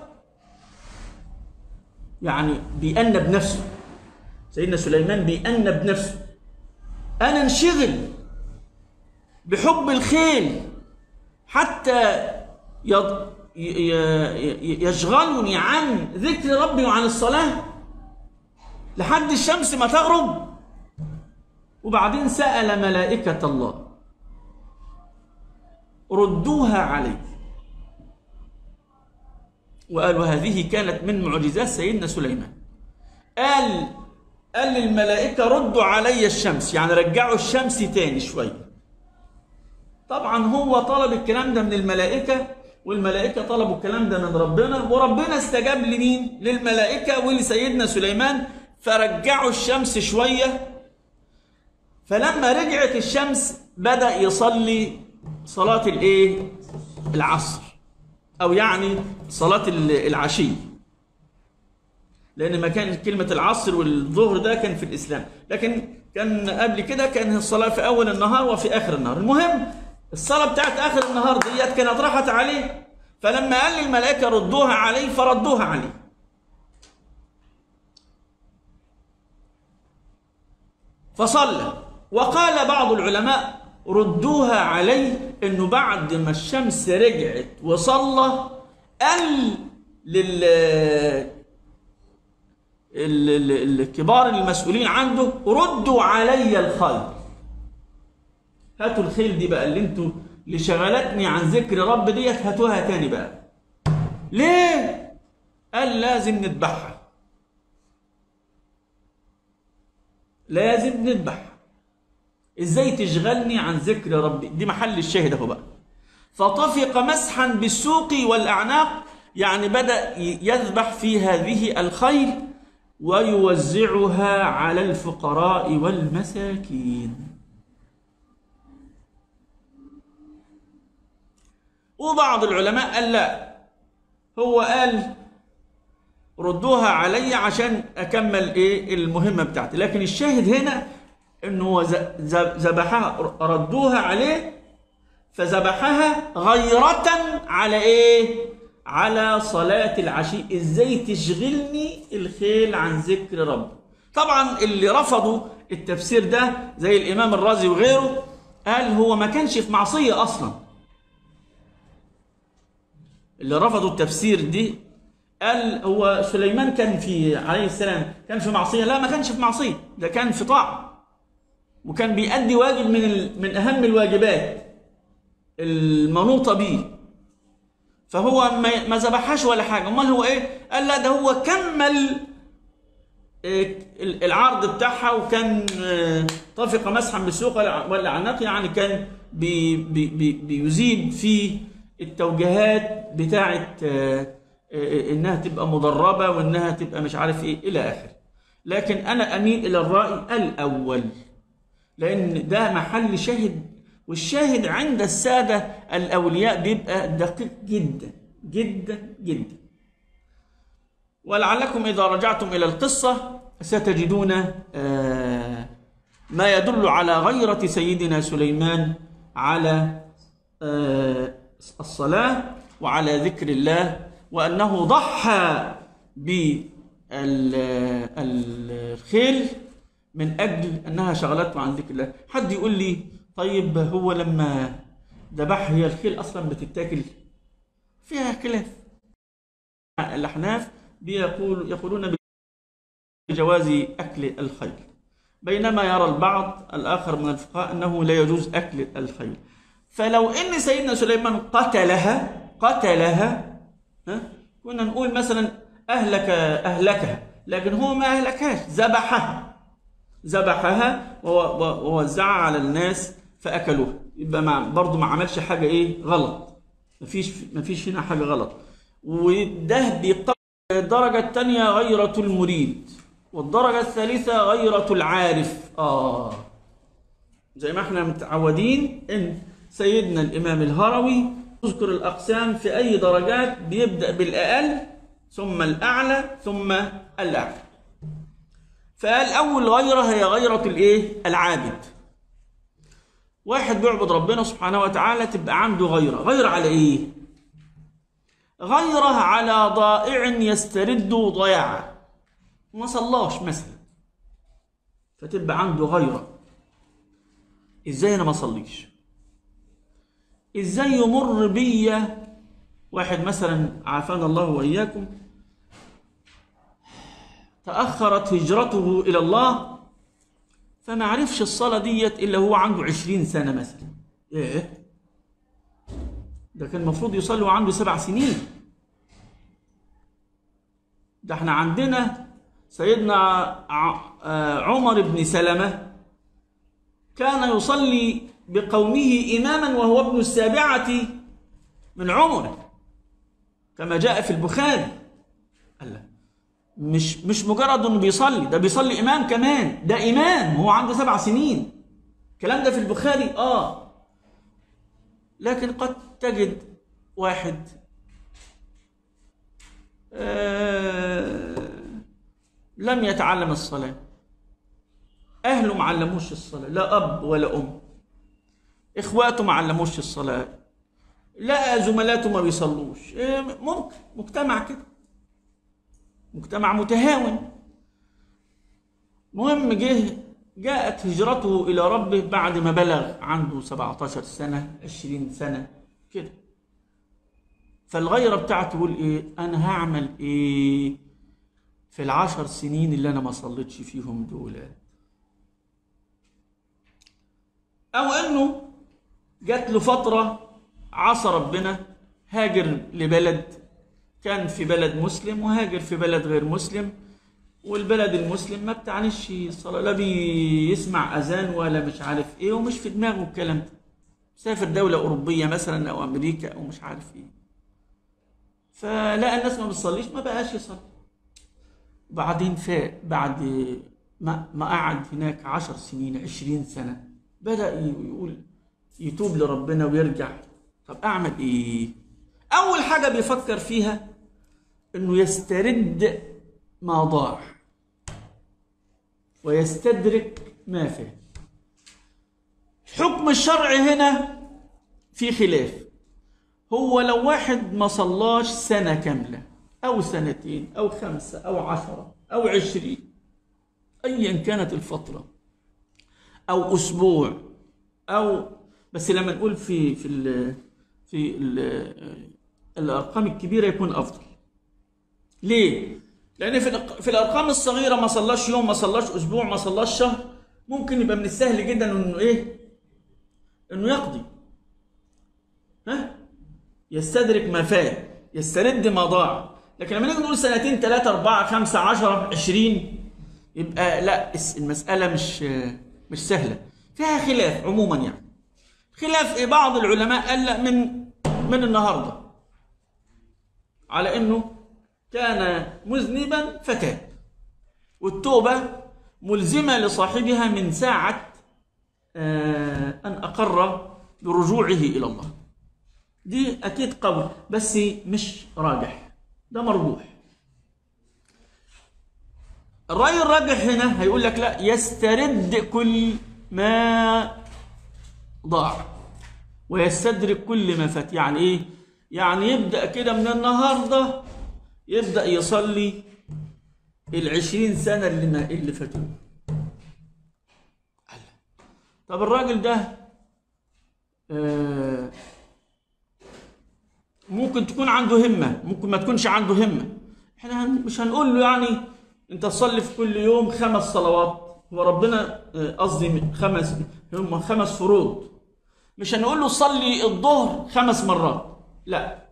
يعني بيأنب نفسه، سيدنا سليمان بيأنب نفسه. أنا انشغل بحب الخيل حتى يشغلني عن ذكر ربي وعن الصلاة لحد الشمس ما تغرب. وبعدين سأل ملائكة الله ردوها عليه، وقالوا هذه كانت من معجزات سيدنا سليمان. قال للملائكة ردوا علي الشمس، يعني رجعوا الشمس تاني شوية. طبعا هو طلب الكلام ده من الملائكة، والملائكة طلبوا الكلام ده من ربنا، وربنا استجاب لمين؟ للملائكة ولسيدنا سليمان، فرجعوا الشمس شوية. فلما رجعت الشمس بدأ يصلي صلاة الايه؟ العصر، او يعني صلاة العشي، لان ما كان كلمة العصر والظهر ده كان في الاسلام، لكن كان قبل كده كان الصلاة في اول النهار وفي اخر النهار. المهم الصلاة بتاعت اخر النهار ديت كانت راحت عليه، فلما قال للملائكة ردوها عليه فردوها عليه. فصلى. وقال بعض العلماء ردوها عليه انه بعد ما الشمس رجعت وصلى قال الكبار المسؤولين عنده ردوا علي الخيل، هاتوا الخيل دي بقى اللي شغلتني عن ذكر رب ديت، هاتوها تاني بقى. ليه؟ قال لازم نذبحها، لازم نذبحها. ازاي تشغلني عن ذكر ربي؟ دي محل الشاهد اهو بقى. فطفق مسحا بالسوق والاعناق، يعني بدأ يذبح في هذه الخيل ويوزعها على الفقراء والمساكين. وبعض العلماء قال لا، هو قال ردوها علي عشان اكمل ايه المهمة بتاعتي، لكن الشاهد هنا انه ذبحها، ردوها عليه فذبحها غيرة على ايه؟ على صلاة العشي، ازاي تشغلني الخيل عن ذكر رب. طبعا اللي رفضوا التفسير ده زي الإمام الرازي وغيره قال هو ما كانش في معصية أصلا. اللي رفضوا التفسير دي قال هو سليمان كان في عليه السلام كان في معصية. لا، ما كانش في معصية، ده كان في طاعة، وكان بيأدي واجب من أهم الواجبات المنوطة به. فهو ما ذبحهاش ولا حاجة. امال هو ايه؟ قال لا، ده هو كمل العرض بتاعها، وكان طافق مسحا بالسوق ولا عناق، يعني كان بيزيد في التوجيهات بتاعت انها تبقى مدربة وانها تبقى مش عارف ايه الى اخره. لكن انا اميل الى الرأي الاول، لان ده محل شاهد، والشاهد عند السادة الأولياء بيبقى دقيق جدا جدا جدا. ولعلكم إذا رجعتم إلى القصة ستجدون ما يدل على غيرة سيدنا سليمان على الصلاة وعلى ذكر الله، وأنه ضحى بالخيل من أجل أنها شغلته عن ذكر الله. حد يقول لي طيب هو لما ذبح هي الخيل أصلا بتتاكل؟ فيها خلاف. الأحناف يقولون بجواز أكل الخيل، بينما يرى البعض الآخر من الفقهاء أنه لا يجوز أكل الخيل. فلو إن سيدنا سليمان قتلها كنا نقول مثلا أهلكها، لكن هو ما أهلكهاش، ذبحها ووزعها على الناس فأكلوها. يبقى برضه ما عملش حاجة إيه غلط، مفيش هنا حاجة غلط. وده بيقتضي الدرجة الثانية غيرة المريد، والدرجة الثالثة غيرة العارف. زي ما احنا متعودين ان سيدنا الإمام الهروي يذكر الأقسام في أي درجات، بيبدأ بالأقل ثم الأعلى ثم الأعلى. فقال أول غيرة هي غيرة الإيه؟ العابد. واحد بيعبد ربنا سبحانه وتعالى تبقى عنده غيرة على إيه؟ غيرة على ضائع يسترد ضياعه، ما صلاش مثلا، فتبقى عنده غيرة. إزاي أنا ما صليش؟ إزاي يمر بي واحد مثلا عافانا الله وإياكم تأخرت هجرته إلى الله فما عرفش الصلاة ديت إلا هو عنده 20 سنة مثلا. ده كان المفروض يصلي وعنده 7 سنين. ده احنا عندنا سيدنا عمر بن سلمة كان يصلي بقومه إماما وهو ابن 7 من عمره، كما جاء في البخاري. مش مجرد انه بيصلي، ده بيصلي امام كمان، ده امام هو عنده 7 سنين. الكلام ده في البخاري. لكن قد تجد واحد لم يتعلم الصلاة، اهله ما علموش الصلاة، لا اب ولا ام، اخواته ما علموش الصلاة، لا زملاته ما بيصلوش. ممكن مجتمع كده، مجتمع متهاون. مهم جاءت هجرته إلى ربه بعد ما بلغ عنده 17 سنة 20 سنة كده. فالغيرة بتاعته تقول إيه؟ أنا هعمل إيه في ال10 سنين اللي أنا ما صليتش فيهم دول؟ أو إنه جات له فترة عصى ربنا، هاجر لبلد، كان في بلد مسلم وهاجر في بلد غير مسلم، والبلد المسلم ما بتعنيش الصلاة، لا بيسمع أذان ولا مش عارف إيه، ومش في دماغه الكلام ده. سافر دولة أوروبية مثلا أو أمريكا أو مش عارف إيه، فلقى الناس ما بتصليش ما بقاش يصلي. وبعدين فاق بعد ما قعد هناك 10 سنين 20 سنة، بدأ يقول يتوب لربنا ويرجع. طب أعمل إيه؟ أول حاجة بيفكر فيها إنه يسترد ما ضاع ويستدرك ما فات. حكم الشرع هنا في خلاف. هو لو واحد ما صلاش سنة كاملة أو سنتين أو 5 أو 10 أو 20 أيا كانت الفترة، أو أسبوع، أو بس لما نقول في الأرقام الكبيرة يكون أفضل. ليه؟ لأن في الأرقام الصغيرة ما صلاش يوم، ما صلاش أسبوع، ما صلاش شهر، ممكن يبقى من السهل جدا إنه إيه؟ إنه يقضي، يستدرك ما فات، يسترد ما ضاع. لكن لما نيجي نقول 2 3 4 5 10 20 يبقى لا، المسألة مش سهلة، فيها خلاف عموما. يعني خلاف إيه؟ بعض العلماء قال لا، من النهارده على إنه كان مذنبا فتاب، والتوبة ملزمة لصاحبها من ساعة أن أقر برجوعه إلى الله. دي أكيد قول، بس مش راجح، ده مرجوح. الرأي الراجح هنا هيقول لك لا، يسترد كل ما ضاع ويستدرك كل ما فات. يعني إيه؟ يعني يبدأ كده من النهاردة، يبدأ يصلي 20 سنة اللي فاتوا. طب الراجل ده ممكن تكون عنده همة، ممكن ما تكونش عنده همة. احنا مش هنقول له يعني انت تصلي في كل يوم 5 صلوات، هو ربنا قصدي 5 فروض. مش هنقول له صلي الظهر 5 مرات، لا.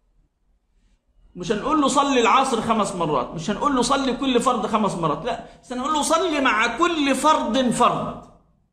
مش هنقول له صلي العصر 5 مرات، مش هنقول له صلي كل فرض 5 مرات، لا، بس هنقول له صلي مع كل فرض فرض.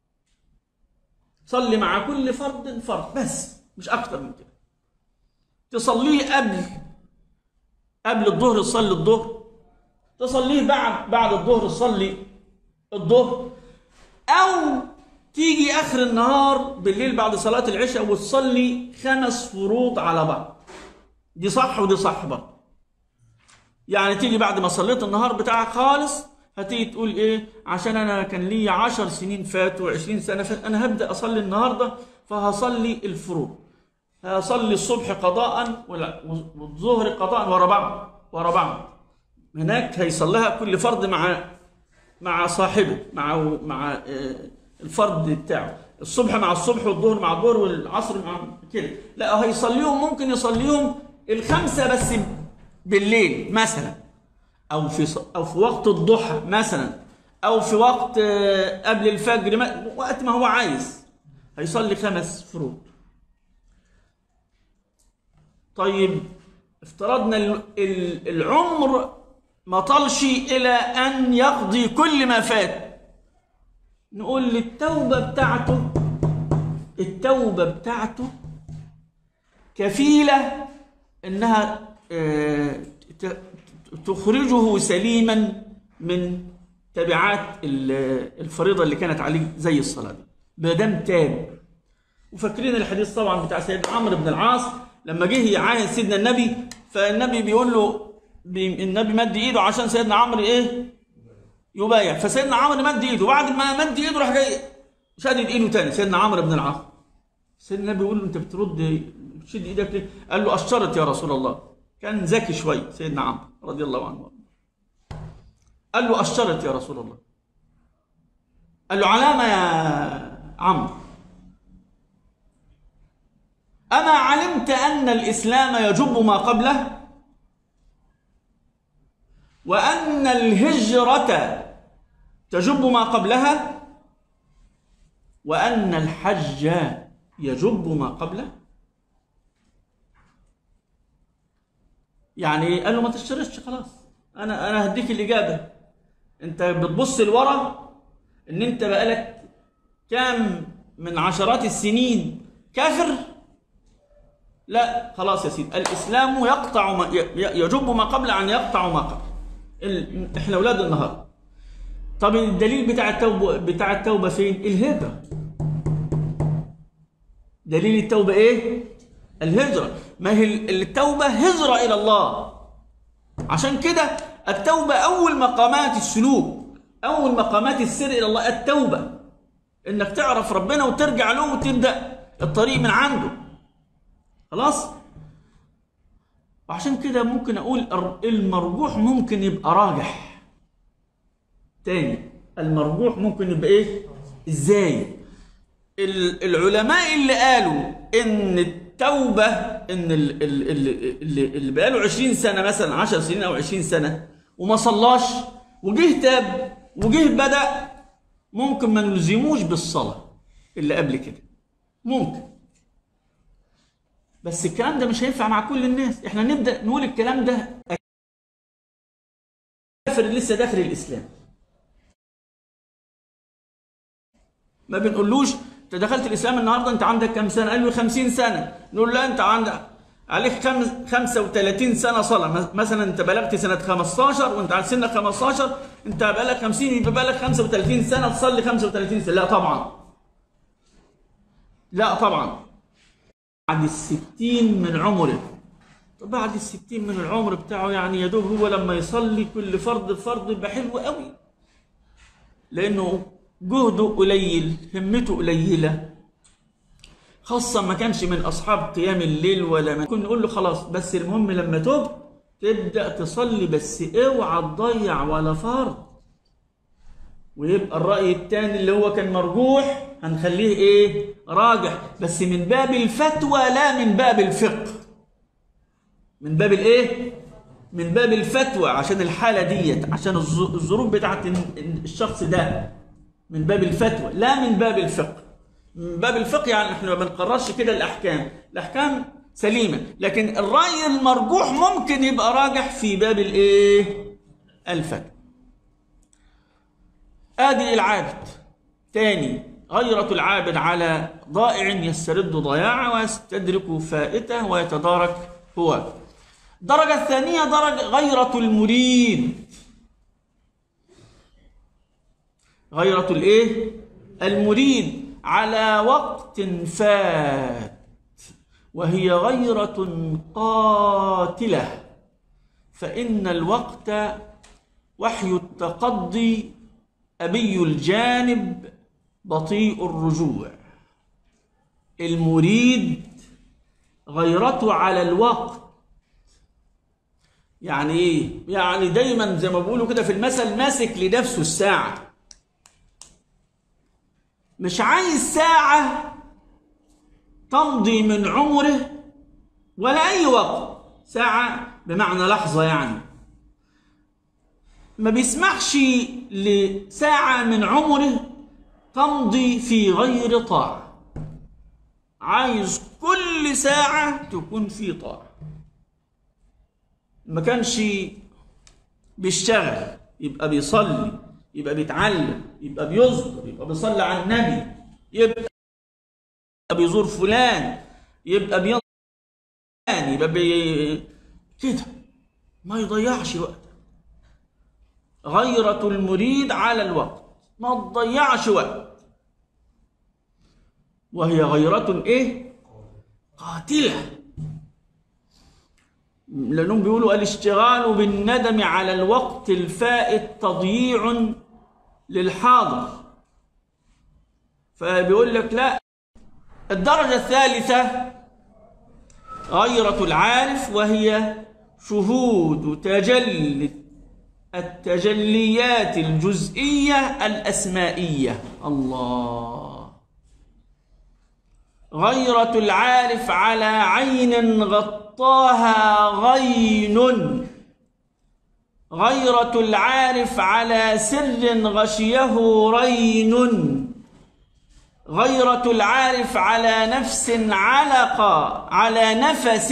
صلي مع كل فرض فرض، بس مش اكتر من كده. تصليه قبل الظهر تصلي الظهر، تصليه بعد الظهر تصلي الظهر، او تيجي اخر النهار بالليل بعد صلاة العشاء وتصلي 5 فروض على بعض. دي صح ودي صح برضه. يعني تيجي بعد ما صليت النهار بتاعك خالص، هتيجي تقول ايه؟ عشان انا كان لي 10 سنين فاتوا و20 سنة فات، انا هبدأ اصلي النهارده، فهصلي الفروض. هصلي الصبح قضاء والظهر قضاء ورا بعض. هناك هيصليها كل فرض مع صاحبه، مع الفرد بتاعه. الصبح مع الصبح، والظهر مع الظهر، والعصر مع كده. لا، هيصليهم، ممكن يصليهم ال5 بس بالليل مثلا، او في وقت الضحى مثلا، او في وقت قبل الفجر، وقت ما هو عايز هيصلي 5 فروض. طيب افترضنا العمر ما طالش الى ان يقضي كل ما فات، نقول التوبة بتاعته كفيلة انها تخرجه سليما من تبعات الفريضة اللي كانت عليه زي الصلاة دي، ما دام تاب. وفاكرين الحديث طبعا بتاع سيدنا عمرو بن العاص لما جه يعاين سيدنا النبي، فالنبي بيقول له، النبي مد ايده عشان سيدنا عمرو ايه؟ يبايع. فسيدنا عمرو مد ايده، بعد ما مد ايده راح جاي شدد ايده تاني سيدنا عمرو بن العاص. سيدنا النبي بيقول له انت بتشد ايدك ليه؟ قال له اشترط يا رسول الله. كان ذكي شويه سيدنا عمرو رضي الله عنه. قال له اشترط يا رسول الله. قال له علامه يا عمرو؟ أما علمت أن الإسلام يجب ما قبله، وأن الهجرة تجب ما قبلها، وأن الحج يجب ما قبله؟ يعني قال له ما تشترطش، خلاص أنا هديك الإجابة. أنت بتبص لورا إن أنت بقالك كام من عشرات السنين كافر؟ لا، خلاص يا سيدي، الإسلام يقطع يجب ما قبل أن يقطع ما قبل. إحنا أولاد النهار. طب الدليل بتاع التوبة فين؟ الهجرة. دليل التوبة إيه؟ الهجرة. ما هي التوبة هجرة إلى الله. عشان كده التوبة أول مقامات السلوك، أول مقامات السير إلى الله التوبة، إنك تعرف ربنا وترجع له وتبدأ الطريق من عنده. خلاص؟ وعشان كده ممكن أقول المرجوح ممكن يبقى راجح. تاني، المرجوح ممكن يبقى إيه؟ إزاي؟ العلماء اللي قالوا إن التوبة، إن اللي بقاله 20 سنة مثلا، 10 سنين أو 20 سنة وما صلاش وجه تاب وجه بدأ، ممكن ما نلزموش بالصلاة اللي قبل كده، ممكن. بس الكلام ده مش هينفع مع كل الناس. احنا نبدأ نقول الكلام ده كافر لسه داخل الإسلام، ما بنقولوش انت دخلت الإسلام النهارده انت عندك كام سنة؟ قال له 50 سنة. نقول لا، انت عندك عليك 35 سنة صلاة. مثلا انت بلغت سنة 15 وانت على سنك 15، انت بقالك 50، يبقى بقالك 35 سنة تصلي 35 سنة. لا طبعا، لا طبعا. بعد 60 من عمره. طب بعد 60 من العمر بتاعه يعني يا دوب هو لما يصلي كل فرض يبقى حلو قوي، لانه جهده قليل، همته قليله، خاصه ما كانش من اصحاب قيام الليل ولا ما كنا نقول له خلاص، بس المهم لما توب تبدا تصلي، بس اوعى تضيع ولا فرض. ويبقى الراي الثاني اللي هو كان مرجوح هنخليه ايه؟ راجح، بس من باب الفتوى لا من باب الفقه. من باب الايه؟ من باب الفتوى، عشان الحاله ديت، عشان الظروف بتاعت الشخص ده، من باب الفتوى لا من باب الفقه. من باب الفقه يعني احنا ما بنقررش كده الاحكام سليمه، لكن الراي المرجوح ممكن يبقى راجح في باب الايه؟ الفتوى. ادي العابد. تاني، غيرة العابد على ضائع يسترد ضياعه ويستدرك فائته ويتدارك هو. الدرجة الثانية غيرة المريد. غيرة الايه؟ المريد على وقت فات، وهي غيرة قاتلة، فإن الوقت وحي التقضي أبي الجانب بطيء الرجوع. المريد غيرته على الوقت. يعني ايه؟ يعني دايما زي ما بيقولوا كده في المثل، ماسك لنفسه الساعة، مش عايز ساعة تمضي من عمره ولا أي وقت. ساعة بمعنى لحظة، يعني ما بيسمحش لساعة من عمره تمضي في غير طاعة. عايز كل ساعة تكون في طاعة. ما كانش بيشتغل يبقى بيصلي، يبقى بيتعلم، يبقى بيصبر، يبقى بيصلي على النبي، يبقى بيزور فلان، يبقى بينصر فلان، يبقى كده، ما يضيعش وقت. غيرة المريد على الوقت، ما تضيعش وقت. وهي غيرة ايه؟ قاتلة. لأنهم بيقولوا الاشتغال بالندم على الوقت الفائت تضييع للحاضر. فبيقول لك لا. الدرجة الثالثة غيرة العارف، وهي شهود التجليات الجزئية الأسمائية. الله. غيرة العارف على عين غطاها غين. غيرة العارف على سر غشيه رين. غيرة العارف على نفس على نفس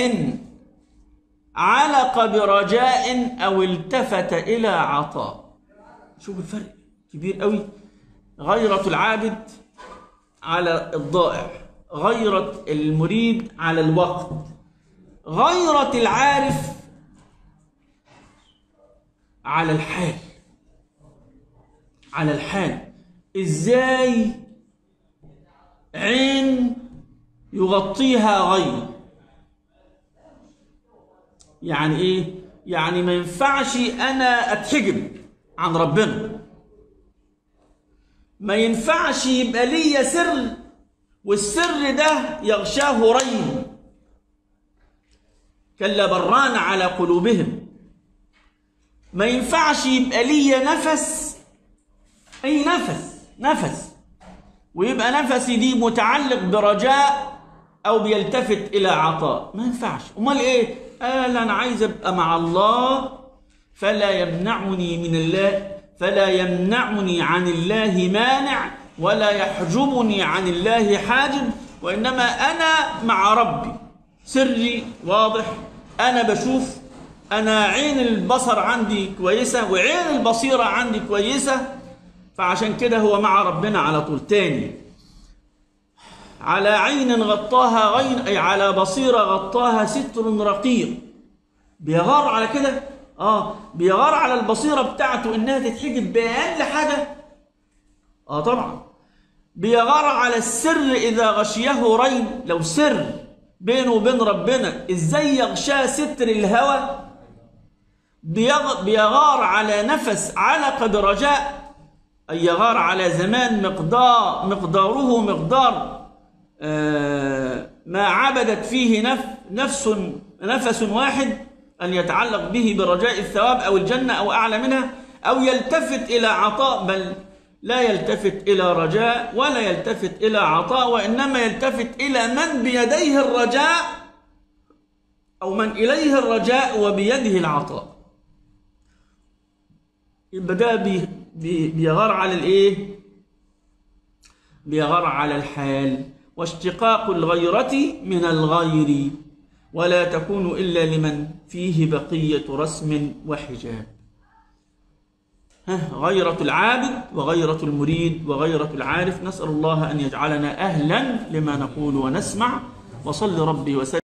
علق برجاء أو التفت إلى عطاء. شوف الفرق كبير قوي. غيرة العابد على الضائع، غيرة المريد على الوقت، غيرة العارف على الحال. على الحال ازاي؟ عين يغطيها غير. يعني ايه؟ يعني ما ينفعش انا اتحجب عن ربنا، ما ينفعش يبقى لي سر والسر ده يغشاه رين. كلا بران على قلوبهم. ما ينفعش يبقى لي نفس، أي نفس ويبقى نفسي دي متعلق برجاء أو بيلتفت إلى عطاء، ما ينفعش. أمال إيه؟ قال أنا عايز أبقى مع الله، فلا يمنعني عن الله مانع، ولا يحجبني عن الله حاجب، وإنما أنا مع ربي، سري واضح، أنا بشوف، أنا عين البصر عندي كويسة وعين البصيرة عندي كويسة، فعشان كده هو مع ربنا على طول. تاني، على عين غطاها غين، أي على بصيرة غطاها ستر رقيق. بيغار على كده، بيغار على البصيرة بتاعته إنها تتحجب بأقل حاجة. طبعا بيغار على السر إذا غشيه رين. لو سر بينه وبين ربنا، إزاي يغشاه ستر الهوى؟ بيغار على نفس علق برجاء، أي يغار على زمان مقداره مقدار ما عبدت فيه نفس واحد، أن يتعلق به برجاء الثواب أو الجنة أو أعلى منها، أو يلتفت إلى عطاء، بل لا يلتفت إلى رجاء ولا يلتفت إلى عطاء، وإنما يلتفت إلى من بيديه الرجاء أو من إليه الرجاء وبيده العطاء. يبقى ده بيغار على الإيه؟ بيغار على الحال. واشتقاق الغيرة من الغير، ولا تكون إلا لمن فيه بقية رسم وحجاب. غيرة العابد وغيرة المريد وغيرة العارف. نسأل الله أن يجعلنا أهلا لما نقول ونسمع. وصل ربي وسلم